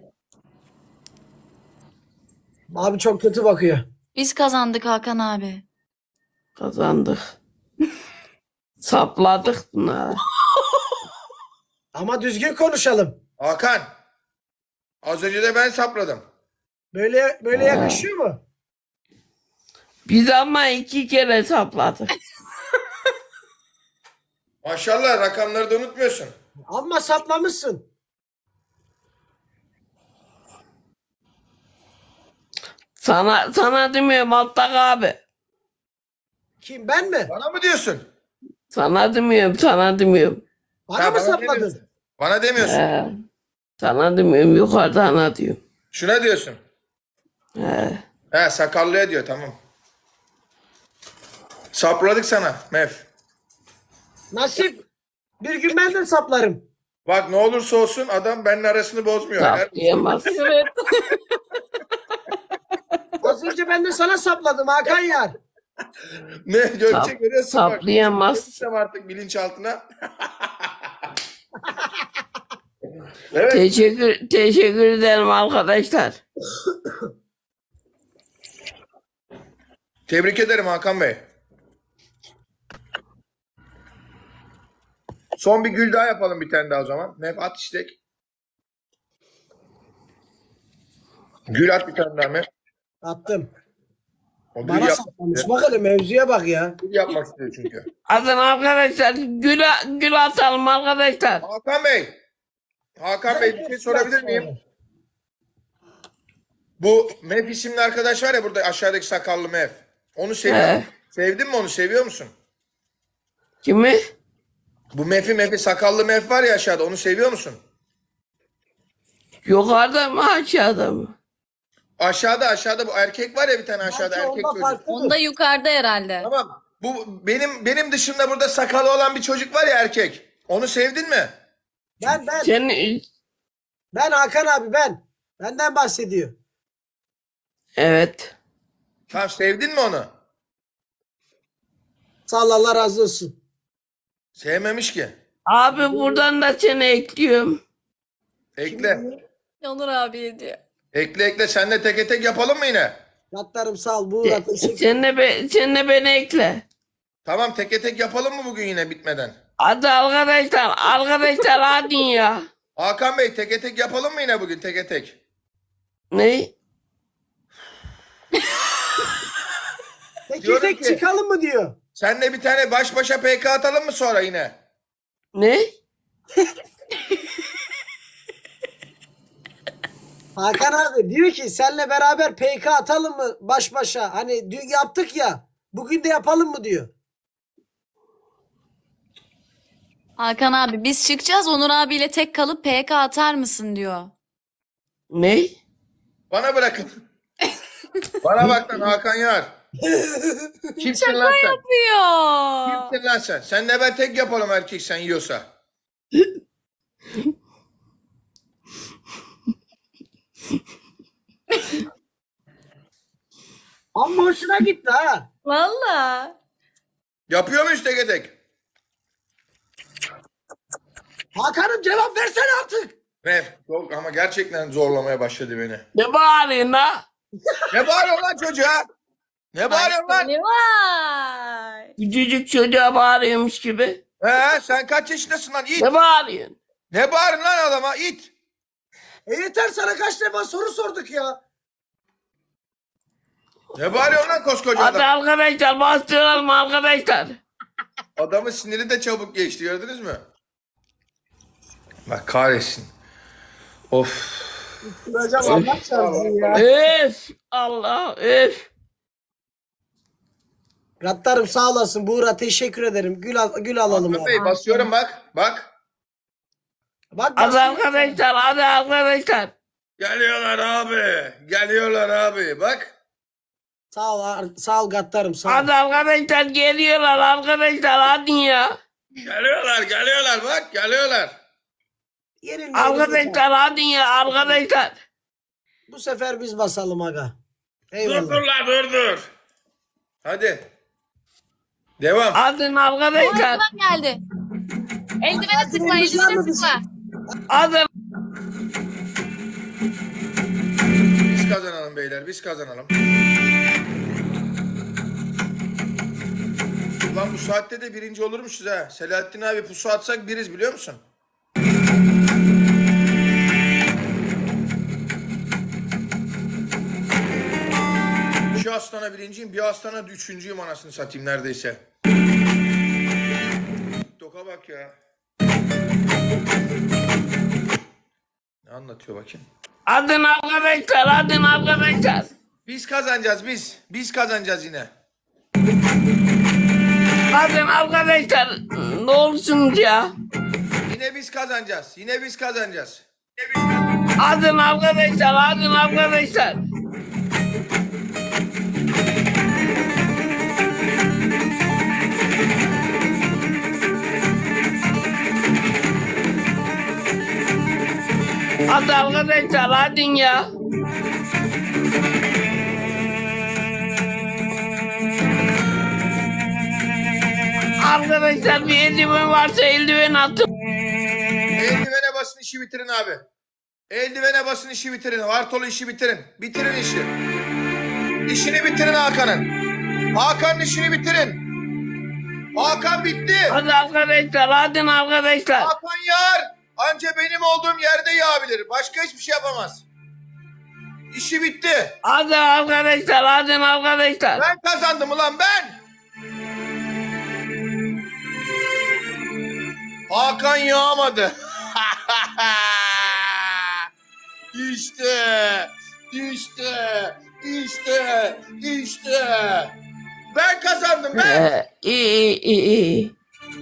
Abi çok kötü bakıyor. Biz kazandık Hakan abi. Kazandık. Sapladık bunları. Ama düzgün konuşalım. Hakan. Az önce de ben sapladım. Böyle yakışıyor mu? Biz ama 2 kere sapladık. Maşallah, rakamları da unutmuyorsun. Ama saplamışsın. Sana demiyorum Altak abi. Kim, ben mi? Bana mı diyorsun? Sana demiyorum. Bana Ha, mı bana sapladın? demiyorsun. Bana demiyorsun. Sana demiyorum yukarıdan ana diyorum. Şuna diyorsun. He, sakallıya diyor, tamam. Sapladık sana Mef. Nasip. Bir gün ben de saplarım. Bak ne olursa olsun adam benimle arasını bozmuyor. Saplayamaz. Evet. Az önce ben de sana sapladım Hakan Yar. Ne Gökçe, görüyorsun bak. Saplayamaz. Geçsem artık bilinçaltına. Evet. Teşekkür ederim arkadaşlar. Tebrik ederim Hakan Bey. Son bir gül daha yapalım, bir tane daha o zaman. Mef at istek. Gül at bir tane daha Mef. Attım. O gül Bana saplamış. Bak hele mevzuya bak ya. Gül yapmak istiyor çünkü. Adın arkadaşlar gül atalım arkadaşlar. Hakan Bey. Hakan Bey, bir şey sorabilir miyim? Bu Mef isimli arkadaş var ya burada, aşağıdaki sakallı Mef. Onu seviyor musun? Sevdin mi onu? Seviyor musun? Kimi? Bu Mef'i sakallı Mef var ya aşağıda, onu seviyor musun? Yukarıda mı aşağıda mı? Aşağıda bu erkek var ya, bir tane aşağıda Belki erkek onda çocuk. farklıdır. Onda yukarıda herhalde. Tamam. Bu benim dışımda burada sakalı olan bir çocuk var ya, erkek. Onu sevdin mi? Ben. Sen Ben Hakan abi ben. Benden bahsediyor. evet. Tamam, sevdin mi onu? Sağ ol, Allah razı olsun. Sevmemiş ki. Abi buradan da seni ekliyorum. Ekle. Onur abiye diyor. Ekle. Seninle teke tek yapalım mı yine? Gattarım sağ ol. Buğra teşekkür Sen de beni ekle. Tamam, teke tek yapalım mı bugün yine bitmeden? Hadi arkadaşlar hadi ya. Hakan Bey, teke tek yapalım mı yine bugün teke tek? Ne? Peki Diyorum tek ki- çıkalım mı diyor. Senle bir tane baş başa PK atalım mı sonra yine? Ne? Hakan abi diyor ki senle beraber PK atalım mı baş başa? Hani dün yaptık ya. Bugün de yapalım mı diyor. Hakan abi biz çıkacağız. Onur abiyle tek kalıp PK atar mısın diyor. Ne? Bana bırakın. Bana bak lan Hakan Yar. Kimsin lan sen? Yapıyor. Kimsin lan sen? Senle ben tek yapalım, erkek sen yiyorsa. Amma hoşuna gitti ha. Valla. Yapıyor muyuz teke tek? Hakan'ım cevap versene artık. Yok ama gerçekten zorlamaya başladı beni. Ne bağırıyorsun ha? Ne bağırıyorsun lan çocuğa? Ne bağırıyorsun lan? Seni var. Küçücük çocuğa bağırıyormuş gibi. Sen kaç yaşındasın lan it? Ne bağırıyorsun? Ne bağırın lan adama it? Yeter sana kaç defa soru sorduk ya. Ne bağırıyorsun lan koskoca Hadi adam? arkadaşlar bastıralım arkadaşlar. Adamın siniri de çabuk geçti, gördünüz mü? Bak kahretsin. Of. Hocam Allah çarpsın ya. Öf Allah öf. Gattarım sağ olasın. Buğra teşekkür ederim. Gül alalım. Hakan Bey basıyorum bak. Bak. Bak Hadi arkadaşlar. Geliyorlar abi. Geliyorlar abi. Bak. Sağ ol Gattarım sağ ol. Hadi arkadaşlar geliyorlar arkadaşlar hadi ya. Geliyorlar bak. Geliyorlar. Yerin Arkadaşlar hadi ya arkadaşlar. Bu sefer biz basalım aga. Dur Eyvallah. lan dur. Hadi. Devam. Hadi arkadaşlar. Osman geldi. Eldivene tıkla, eldivene tıkla. Hadi. Biz kazanalım beyler. Biz kazanalım. Ulan bu saatte de birinci olurmuşuz ha. Selahattin abi pusu atsak biriz, biliyor musun? Bir aslana birinciyim, bir aslana üçüncüyüm, anasını satayım neredeyse. TikTok'a bak ya. Ne anlatıyor bakayım? Hadi arkadaşlar. Biz kazanacağız biz. Biz kazanacağız yine. Hadi arkadaşlar. Ne olursunuz ya. Yine biz kazanacağız. Yine biz kazanacağız. Hadi arkadaşlar. Hadi arkadaşlar hadi ya. Arkadaşlar bir eldiven varsa eldiven atın. Eldivene basın, işi bitirin abi. Eldivene basın, işi bitirin. Vartolu işi bitirin. Bitirin işi. İşini bitirin Hakan'ın. Hakan'ın işini bitirin. Hakan bitti. Hadi arkadaşlar. Hakan yar. Anca benim olduğum yerde yağabilir. Başka hiçbir şey yapamaz. İşi bitti. Hadi arkadaşlar. Ben kazandım ulan ben. Hakan yağmadı. İşte. Ben kazandım ben. İyi.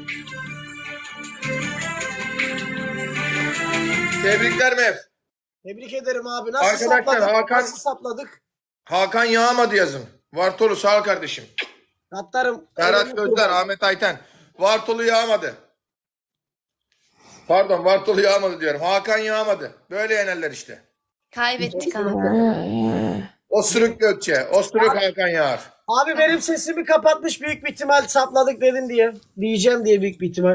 Tebrikler Mev. Tebrik ederim abi. Nasıl Arkadaşlar, sapladık? Hakan- Nasıl sapladık? Hakan yağmadı yazın. Vartolu sağ ol kardeşim. Gattarım. Ferhat Gözler, Ahmet Ayten. Vartolu yağmadı. Pardon, Bartolu yağmadı diyorum. Hakan yağmadı. Böyle yenerler işte. Kaybettik abi. Osuruk Gökçe. Osuruk Hakan yağar. Abi benim sesimi kapatmış, büyük bir ihtimal sapladık dedin diye. Diyeceğim diye büyük bir ihtimal.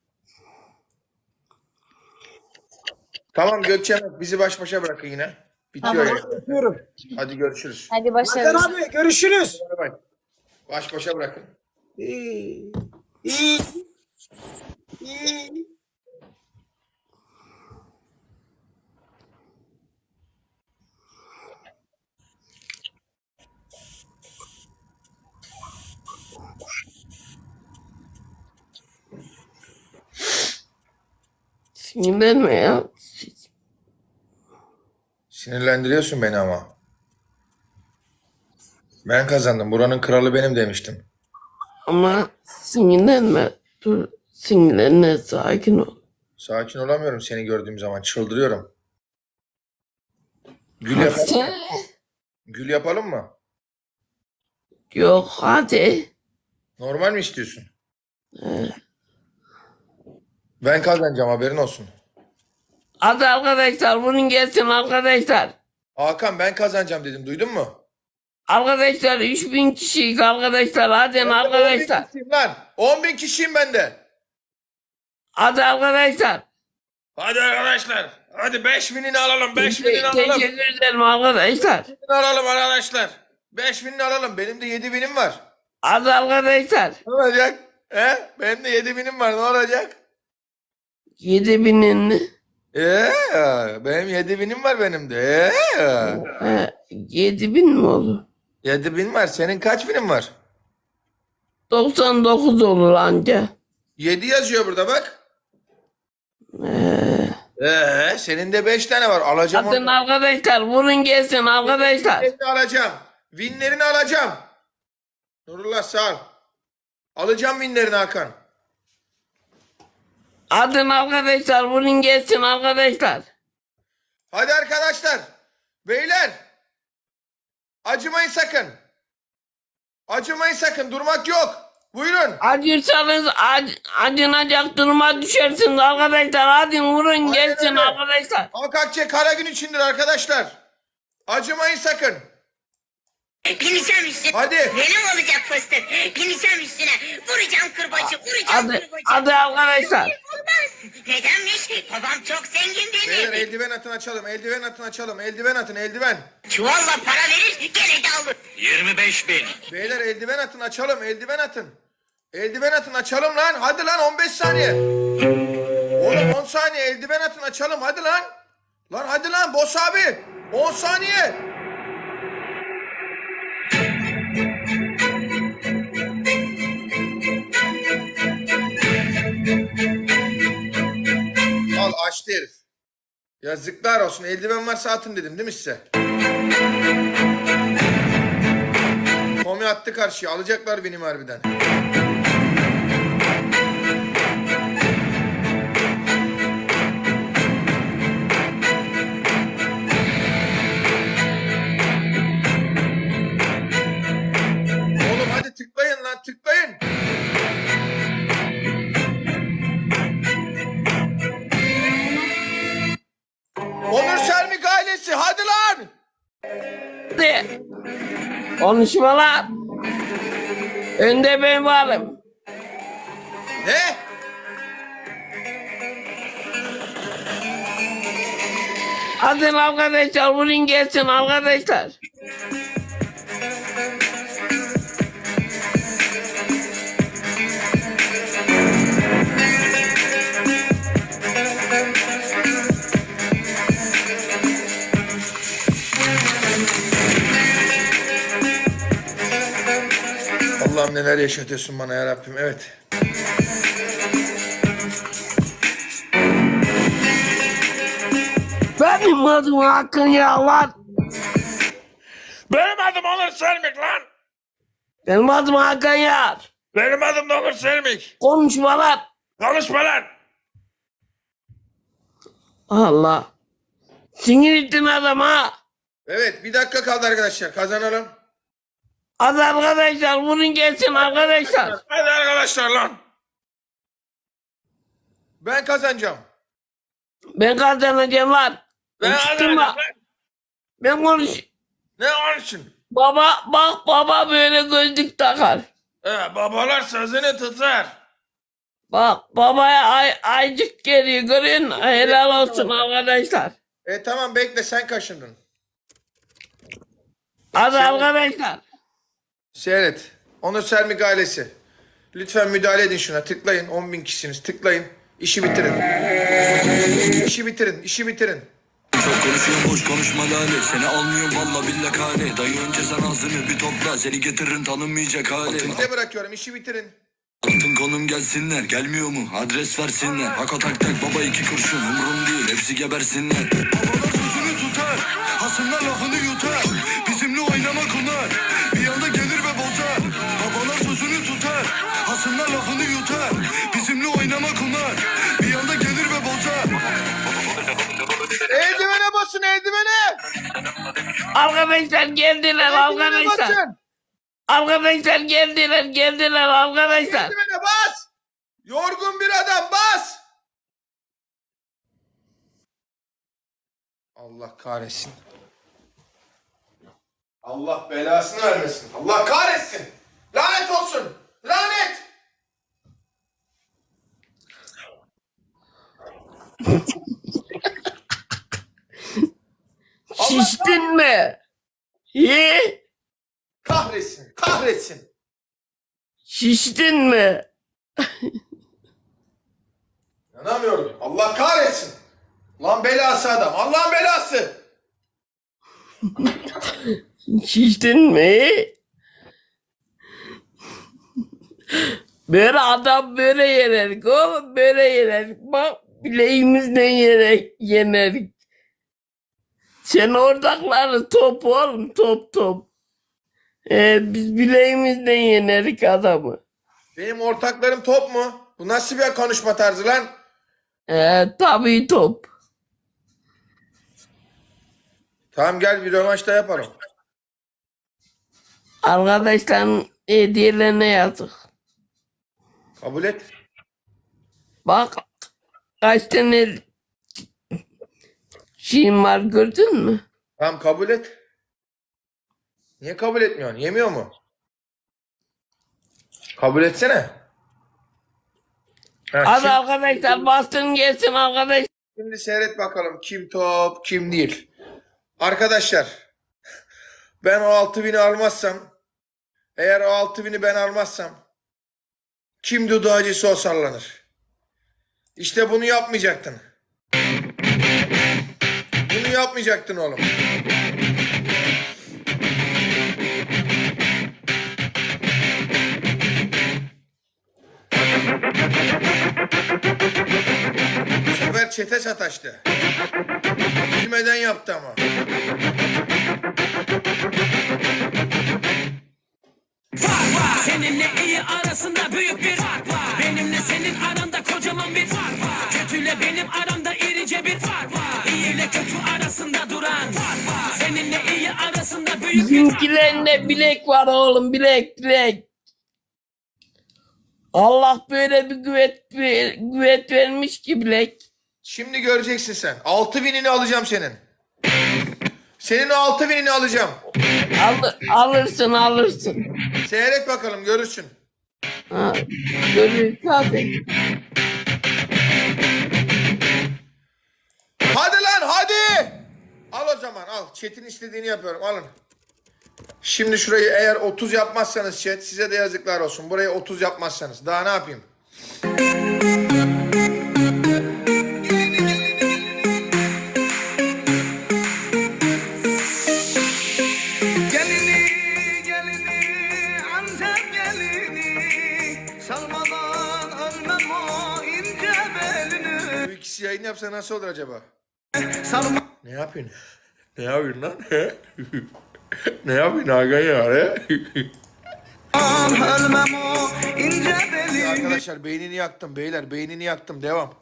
Tamam Gökçe, bizi baş başa bırakın yine. Bitiyor Tamam, yani. yapıyorum. Hadi görüşürüz. Hadi Hakan başarılı. abi görüşürüz. Bay bay. Baş başa bırakın. İyi. İyi. İyi. Sinirlenme ya. Sinirlendiriyorsun beni ama. Ben kazandım. Buranın kralı benim demiştim. Ama sinirlenme. Dur. Sinirlenme. Sakin ol. Sakin olamıyorum seni gördüğüm zaman. Çıldırıyorum. Gül yapalım mı? Gül yapalım mı? Yok hadi. Normal mi istiyorsun? Ben kazanacağım, haberin olsun. Hadi arkadaşlar bunun gelsin arkadaşlar. Hakan, ben kazanacağım dedim, duydun mu? Arkadaşlar 3000 kişiyiz arkadaşlar. Hadi arkadaşlar. 10.000 kişiyim lan. 10.000 kişiyim ben de. Hadi arkadaşlar. Hadi arkadaşlar. Hadi 5.000'ini alalım. 5.000'ini alalım. Teşekkür ederim arkadaşlar. 5.000'ini alalım arkadaşlar. 5.000'ini alalım. Benim de 7.000'im var. Hadi arkadaşlar. Ne olacak? He? Benim de 7.000'im var. Ne olacak? 7000'in. Benim 7.000'im var benim de. 7000 mi olur? 7.000 var. Senin kaç binin var? 99 olur anca. 7 yazıyor burada bak. Senin de 5 tane var. Alacağım Hadi onu. arkadaşlar vurun gelsin arkadaşlar. Winlerini alacağım. Winlerini alacağım. Nurullah sağ ol. Alacağım winlerini Hakan. Hadi arkadaşlar vurun gelsin arkadaşlar. Hadi arkadaşlar. Beyler. Acımayın sakın. Acımayın sakın. Durmak yok. Buyurun. Acırsanız acınacak duruma düşersiniz arkadaşlar. Hadi vurun gelsin öyle. arkadaşlar. Akakçe kara gün içindir arkadaşlar. Acımayın sakın. Bineceğim üstüne. Hadi. Benim olacak fıstık. Bineceğim üstüne. Vuracağım kırbacı. Vuracağım Hadi, kırbacı. hadi arkadaşlar. Olmaz. Nedenmiş? Babam çok zengin Beyler benim. eldiven atın açalım. Eldiven atın açalım. Eldiven atın eldiven. Çuvalla para verir gene de alır. 25.000. Beyler eldiven atın açalım. Eldiven atın. Eldiven atın açalım lan. Hadi lan 15 saniye. Oğlum 10 saniye eldiven atın açalım. Hadi lan. Lan hadi lan boss abi. 10 saniye. Al açtı herif. Yazıklar olsun. Eldiven varsa atın dedim değil mi size? Komi attı karşıya. Alacaklar benim harbiden. Oğlum hadi tıklayın lan tıklayın. Onur Sermik ailesi hadi lan. Hadi. Konuşmalar. Önde ben varım. Ne? Hadi arkadaşlar vurun gelsin arkadaşlar. Allah'ım neler yaşatıyorsun bana ya Rabbim. Evet. Benim adım Hakan ya lan. Benim adım Onur Sermik lan. Benim adım Hakan Yar. Benim adım da Onur Sermik. Konuşmalar. Konuşma lan. Allah. Sinir ettin adam ha. Evet bir dakika kaldı arkadaşlar. Kazanalım. Hadi arkadaşlar vurun gelsin arkadaşlar. Hadi arkadaşlar lan. Ben kazanacağım. Ben kazanacağım lan. Ben Konuşturma. Ben konuş. Ne konuşun? Baba böyle gözlük takar. Babalar sözünü tutar. Bak babaya aycık geliyor görüyor musun? Helal olsun arkadaşlar. Tamam bekle sen kaşındın. Hadi arkadaşlar. Seyret. Onur Sermik ailesi. Lütfen müdahale edin şuna. Tıklayın. 10.000 kişisiniz. Tıklayın. İşi bitirin. İşi bitirin. İşi bitirin. Çok konuşuyorum boş konuşma lale. Seni almıyorum valla billah hale. Dayı önce sen ağzını bir topla. Seni getiririm tanınmayacak hale. Size bırakıyorum. İşi bitirin. Altın konum gelsinler. Gelmiyor mu? Adres versinler. Haka tak tak baba 2 kurşun. Umurum değil. Hepsi gebersinler. Babalar sözünü tutar. Hasımlar lafını yutar. Bizimle oynama kunar. Bir anda gelir ve bozar. Babalar sözünü tutar. Hasımlar lafını yutar. Bizimle oynama kunar. Bir anda gelir ve bozar. Eldivene basın eldivene. Arkadaşlar geldiler arkadaşlar. Basın. Arkadaşlar geldiler arkadaşlar. Eldivene bas. Yorgun bir adam bas. Allah kahretsin. Allah belasını vermesin. Allah kahretsin. Lanet olsun. Lanet. Şiştin mi? Ye? Kahretsin. Kahretsin. Şiştin mi? İnanamıyorum. Allah kahretsin. Lan belası adam. Allah'ın belası. Şiştin mi? Böyle adam böyle yenerik oğlum böyle yenerik. Bak bileğimizden yenerik. Sen oradakları top oğlum top. Biz bileğimizden yenerik adamı. Benim ortaklarım top mu? Bu nasıl bir konuşma tarzı lan? Tabii top. Tamam gel bir rövanşta yapalım. Arkadaşların hediyelerine yazık. Kabul et. Bak kaç tane şeyim var gördün mü? Tamam kabul et. Niye kabul etmiyorsun? Yemiyor mu? Kabul etsene. Hadi arkadaşlar bastın gelsin arkadaş. Şimdi seyret bakalım kim top kim değil. Arkadaşlar ben o 6.000'i almazsam eğer o 6.000'i ben almazsam kim dudu acısı o sallanır. İşte bunu yapmayacaktın. Bunu yapmayacaktın oğlum. Bu sefer çete sataştı. Bilmeden yaptı ama. Seninle iyi arasında büyük bir fark var. Benimle senin aranda kocaman bir fark var. Kötüyle benim aramda irice bir fark var. İyi ile kötü arasında duran fark var. Seninle iyi arasında büyük bir fark var. Bizimkilerinde bilek var oğlum bilek. Allah böyle bir güvet vermiş ki bilek. Şimdi göreceksin sen. 6.000'ini alacağım senin. Senin o 6.000'ini alacağım. Alırsın. Seyret bakalım görürsün. Görürüz hadi. Hadi lan hadi. Al o zaman al. Chat'in istediğini yapıyorum alın. Şimdi şurayı eğer 30 yapmazsanız chat size de yazıklar olsun. Burayı 30 yapmazsanız daha ne yapayım? Bu ikisi yayın yapsa nasıl olur acaba? Ne yapıyorsun? Ne yapıyorsun lan? Ne yapıyorsun Hakan ya? Arkadaşlar beynini yaktım beyler beynini yaktım devam.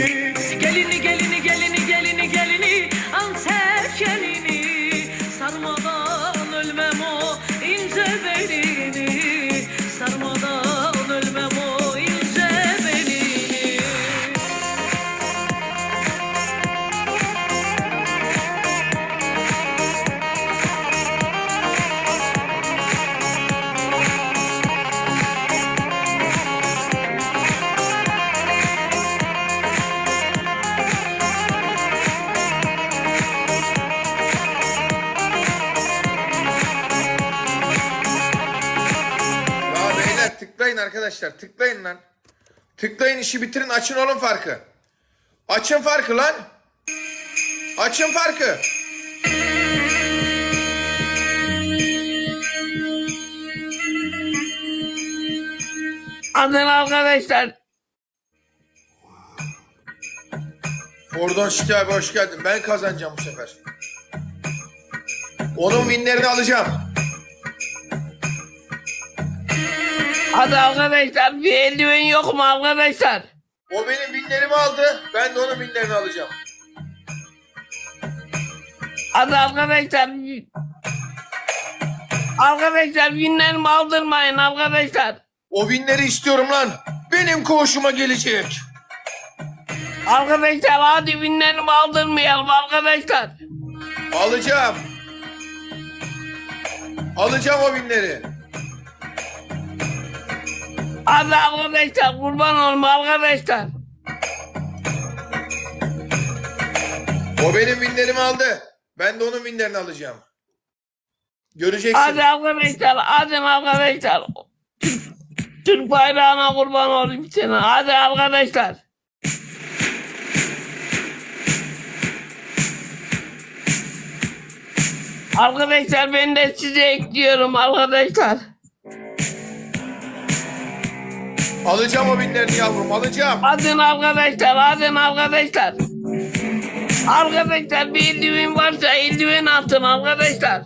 Gelini al sevgelini sarmadan ölmem o ince belini sarmadan ölmem o ince belini. arkadaşlar. Tıklayın lan. Tıklayın, işi bitirin, açın oğlum farkı. Açın farkı lan. Açın farkı. Adın arkadaşlar. Oradan Şiti abi hoş geldin. Ben kazanacağım bu sefer. Onun winlerini alacağım. Hadi arkadaşlar, bir eldiven yok mu arkadaşlar? O benim winlerimi aldı. Ben de onun winlerini alacağım. Hadi arkadaşlar. Arkadaşlar winlerimi aldırmayın arkadaşlar. O winleri istiyorum lan. Benim koğuşuma gelecek. Arkadaşlar hadi winlerimi aldırmayalım arkadaşlar. Alacağım. Alacağım o winleri. Hadi arkadaşlar, kurban olma arkadaşlar. O benim winlerimi aldı. Ben de onun winlerini alacağım. Göreceksin. Hadi arkadaşlar, hadi arkadaşlar. Türk bayrağına kurban olayım sana. Hadi arkadaşlar. Arkadaşlar ben de size ekliyorum arkadaşlar. Alacağım o winlerini yavrum, alacağım. Hadi arkadaşlar, hadi arkadaşlar. Arkadaşlar bir eldiven varsa eldiven atın arkadaşlar.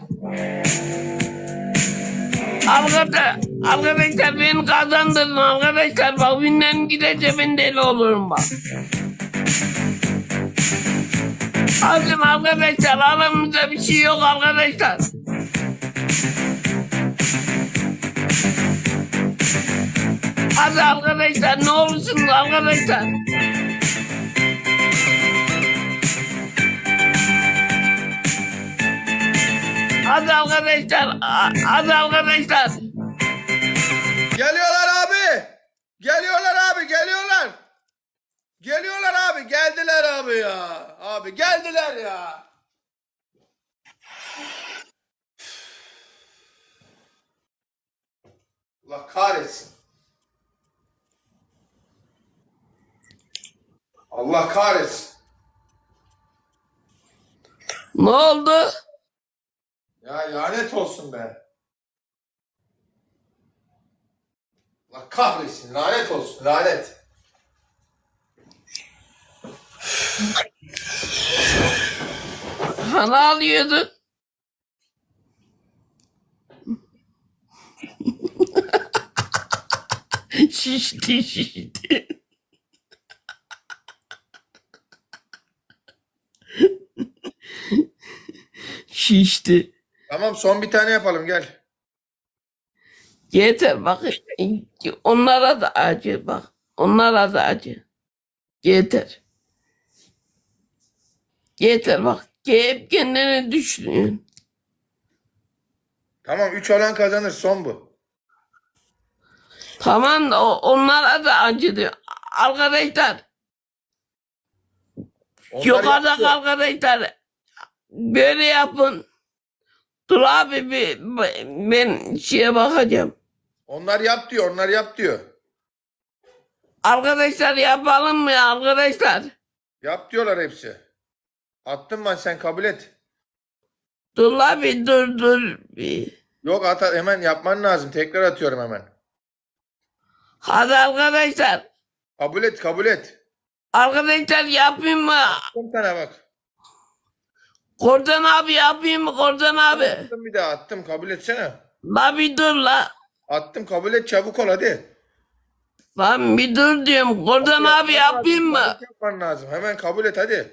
Arkadaşlar beni kazandırın arkadaşlar. Bak winlerim giderse ben deli olurum bak. Hadi arkadaşlar, aramızda bir şey yok arkadaşlar. Hadi arkadaşlar, ne olursunuz arkadaşlar. Hadi arkadaşlar, hadi arkadaşlar. Geliyorlar abi. Geliyorlar abi, geliyorlar. Geliyorlar abi, geldiler abi ya. Abi geldiler ya. Allah kahretsin. Allah kahretsin. Ne oldu? Ya lanet olsun be. Allah kahretsin, lanet olsun, lanet. Ne alıyordun? Şişti. Şişti. Tamam, son bir tane yapalım, gel. Yeter bak. Onlara da acı bak. Onlara da acı. Yeter. Yeter bak. Hep kendini düşünüyorsun. Tamam, 3 olan kazanır, son bu. Tamam da onlara da acı diyor. Arkadaşlar. Onlar Yukarıda yaptı. arkadaşlar. Böyle yapın. Dur abi ben şeye bakacağım. Onlar yap diyor, onlar yap diyor. Arkadaşlar yapalım mı arkadaşlar? Yap diyorlar hepsi. Attım ben, sen kabul et. Dur abi dur. Yok hemen yapman lazım. Tekrar atıyorum hemen. Hadi arkadaşlar. Kabul et, kabul et. Arkadaşlar yapayım mı? Attım sana bak. Kordan abi yapayım mı Kordan abi? Attım bir daha, attım, kabul etsene. La bir dur la. Attım, kabul et, çabuk ol hadi. Lan bir dur diyorum. Kordan abi yapayım mı? Yapman lazım. Hemen kabul et hadi.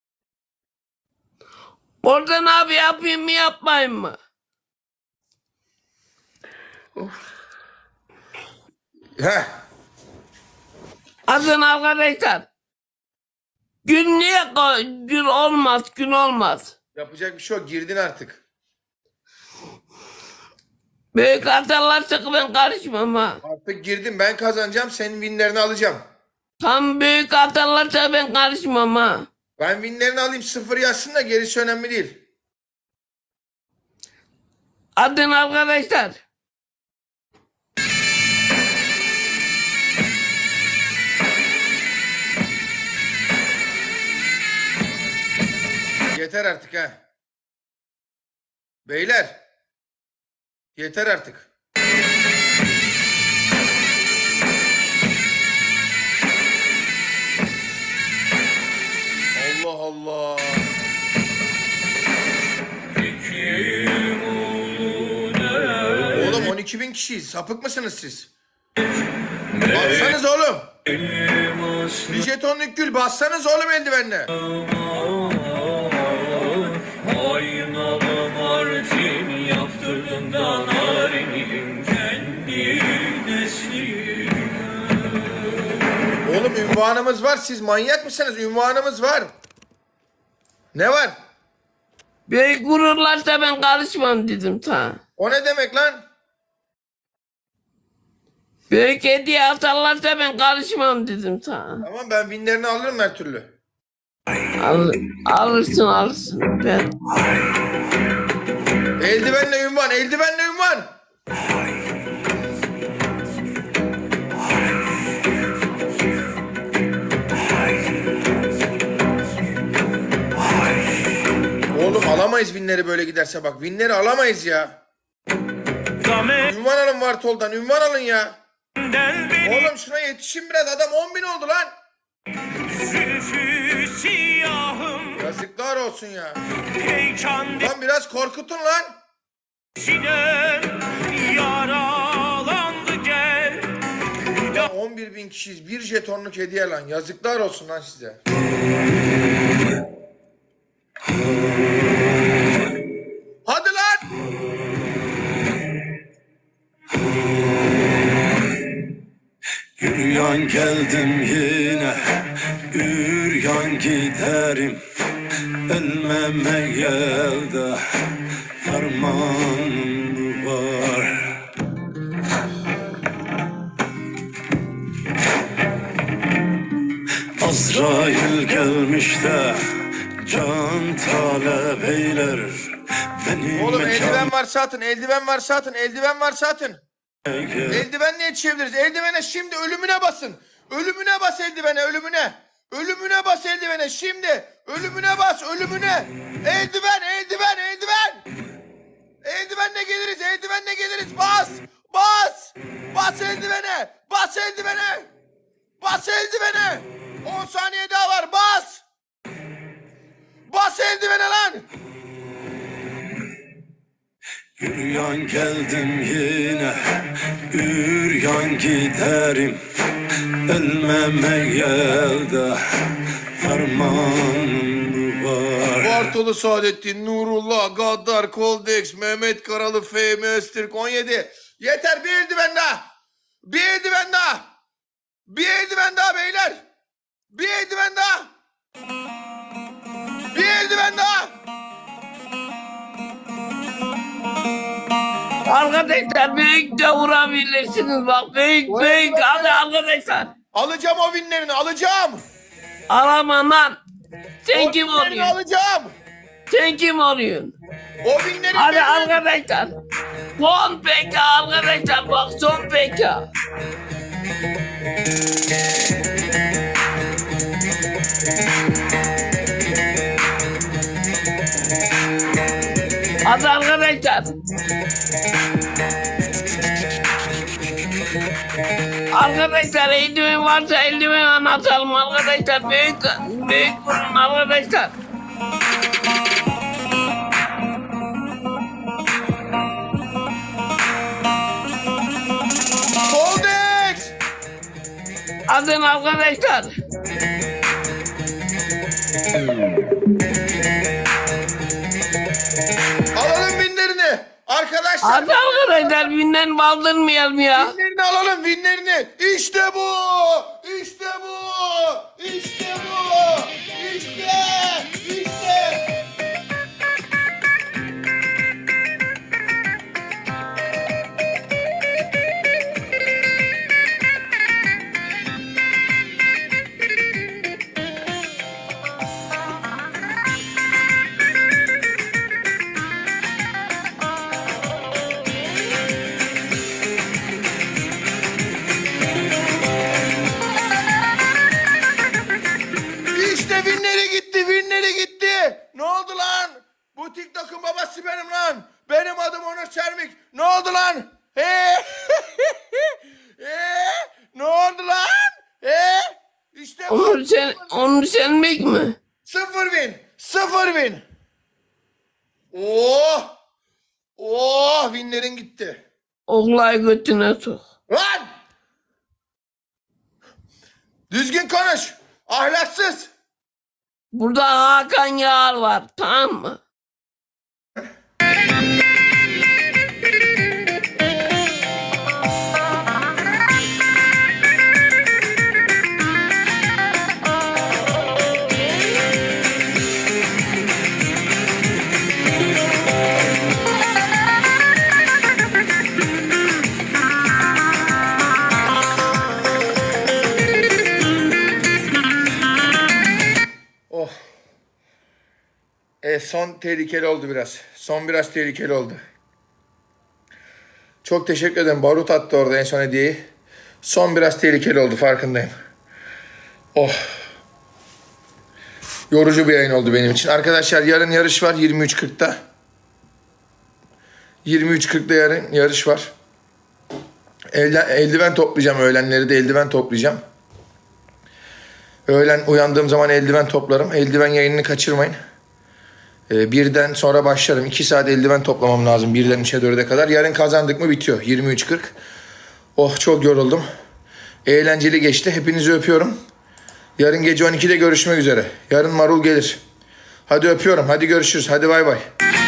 Kordan abi yapayım mı yapmayayım mı? Heh. Adın arkadaşlar. Gün niye gün olmaz gün olmaz. Yapacak bir şey yok. Girdin artık. Büyük hatalarsa ben karışmam ha. Artık girdim. Ben kazanacağım. Senin winlerini alacağım. Tam büyük hatalarsa ben karışmam ha. Ben winlerini alayım. 0 yazsın da gerisi önemli değil. Adın arkadaşlar. yeter artık ha. Beyler. Yeter artık. Allah Allah. Oğlum 12.000 kişiyiz. Sapık mısınız siz? Bassanız oğlum. Bir jetonluk gül bassanız oğlum eldivenle. Aynalı Martin yaptırdın da narinim kendi neslime. Oğlum ünvanımız var. Siz manyak mısınız? Ünvanımız var. Ne var? Büyük vururlarsa ben karışmam dedim ta. O ne demek lan? Büyük hediye atarlarsa ben karışmam dedim ta. Tamam ben winlerini alırım her türlü. Alırsın. Ben. Eldivenle ünvan, eldivenle ünvan. Oğlum alamayız winleri böyle giderse bak. Winleri alamayız ya. Ünvan alın Vartol'dan, ünvan alın ya. Oğlum şuna yetişin biraz, adam 10.000 oldu lan. Yazıklar olsun ya. Lan biraz korkutun lan. Ya 11.000 kişiyiz, bir jetonluk hediye lan. Yazıklar olsun lan size. Hadi lan. Üryan geldim yine, üryan giderim. Ölmeme gelde fermanım var. Azrail gelmiş de can talep eyler. Oğlum eldiven varsa atın, eldiven varsa atın, eldiven varsa atın. Eldivenle yetişebiliriz. Eldivene şimdi ölümüne basın. Ölümüne bas eldivene, ölümüne. Ölümüne bas eldivene şimdi. Ölümüne bas, ölümüne. Eldiven, eldiven, eldiven. Eldivenle geliriz, eldivenle geliriz. Bas, bas. Bas eldivene, bas eldivene. Bas eldivene. 10 saniye daha var, bas. Bas eldivene lan. Üryan geldim yine, üryan giderim. Ölmeme gelde fermanım var. Bartolu Saadettin, Nurullah, Gaddar, Koldex, Mehmet Karalı, FM, Öztürk 17. Yeter, bir eldiven daha. Bir eldiven daha. Bir eldiven daha beyler. Bir eldiven daha. Bir eldiven daha. Arkadaşlar büyük de vurabilirsiniz bak. Büyük hadi arkadaşlar. Alacağım o winlerini, alacağım. Alamam lan. Sen kim oluyorsun? Alacağım. Sen kim oluyorsun? O winlerini hadi arkadaşlar. Son PK arkadaşlar bak, son PK. Hadi arkadaşlar. Arkadaşlar eldiven varsa eldiven anlatalım arkadaşlar. Büyük vurun arkadaşlar. Koldex. Hadi arkadaşlar. Alalım winlerini. Arkadaşlar. Hadi arkadaşlar winlerini aldırmayalım ya. Winlerini alalım, winlerini. İşte bu. İşte bu. İşte bu. İşte. İşte. oldu lan? Ne oldu lan? İşte bu. Onu senmek mi? 0 win. 0 win. Oh. Oh, winlerin gitti. Oklay götüne sok. Lan! Düzgün konuş. Ahlaksız. Burada Hakan Yağar var, tamam mı? Oh. Son tehlikeli oldu biraz. Son biraz tehlikeli oldu. Çok teşekkür ederim. Barut attı orada en son hediyeyi. Son biraz tehlikeli oldu, farkındayım. Oh. Yorucu bir yayın oldu benim için. Arkadaşlar yarın yarış var 23.40'da. 23.40'da yarın yarış var. Eldiven toplayacağım, öğlenleri de eldiven toplayacağım. Öğlen uyandığım zaman eldiven toplarım. Eldiven yayınını kaçırmayın. 1'den sonra başlarım. 2 saat eldiven toplamam lazım. 1'den 3'e 4'e kadar. Yarın kazandık mı bitiyor. 23.40. Oh, çok yoruldum. Eğlenceli geçti. Hepinizi öpüyorum. Yarın gece 12'de görüşmek üzere. Yarın Marul gelir. Hadi öpüyorum. Hadi görüşürüz. Hadi bay bay.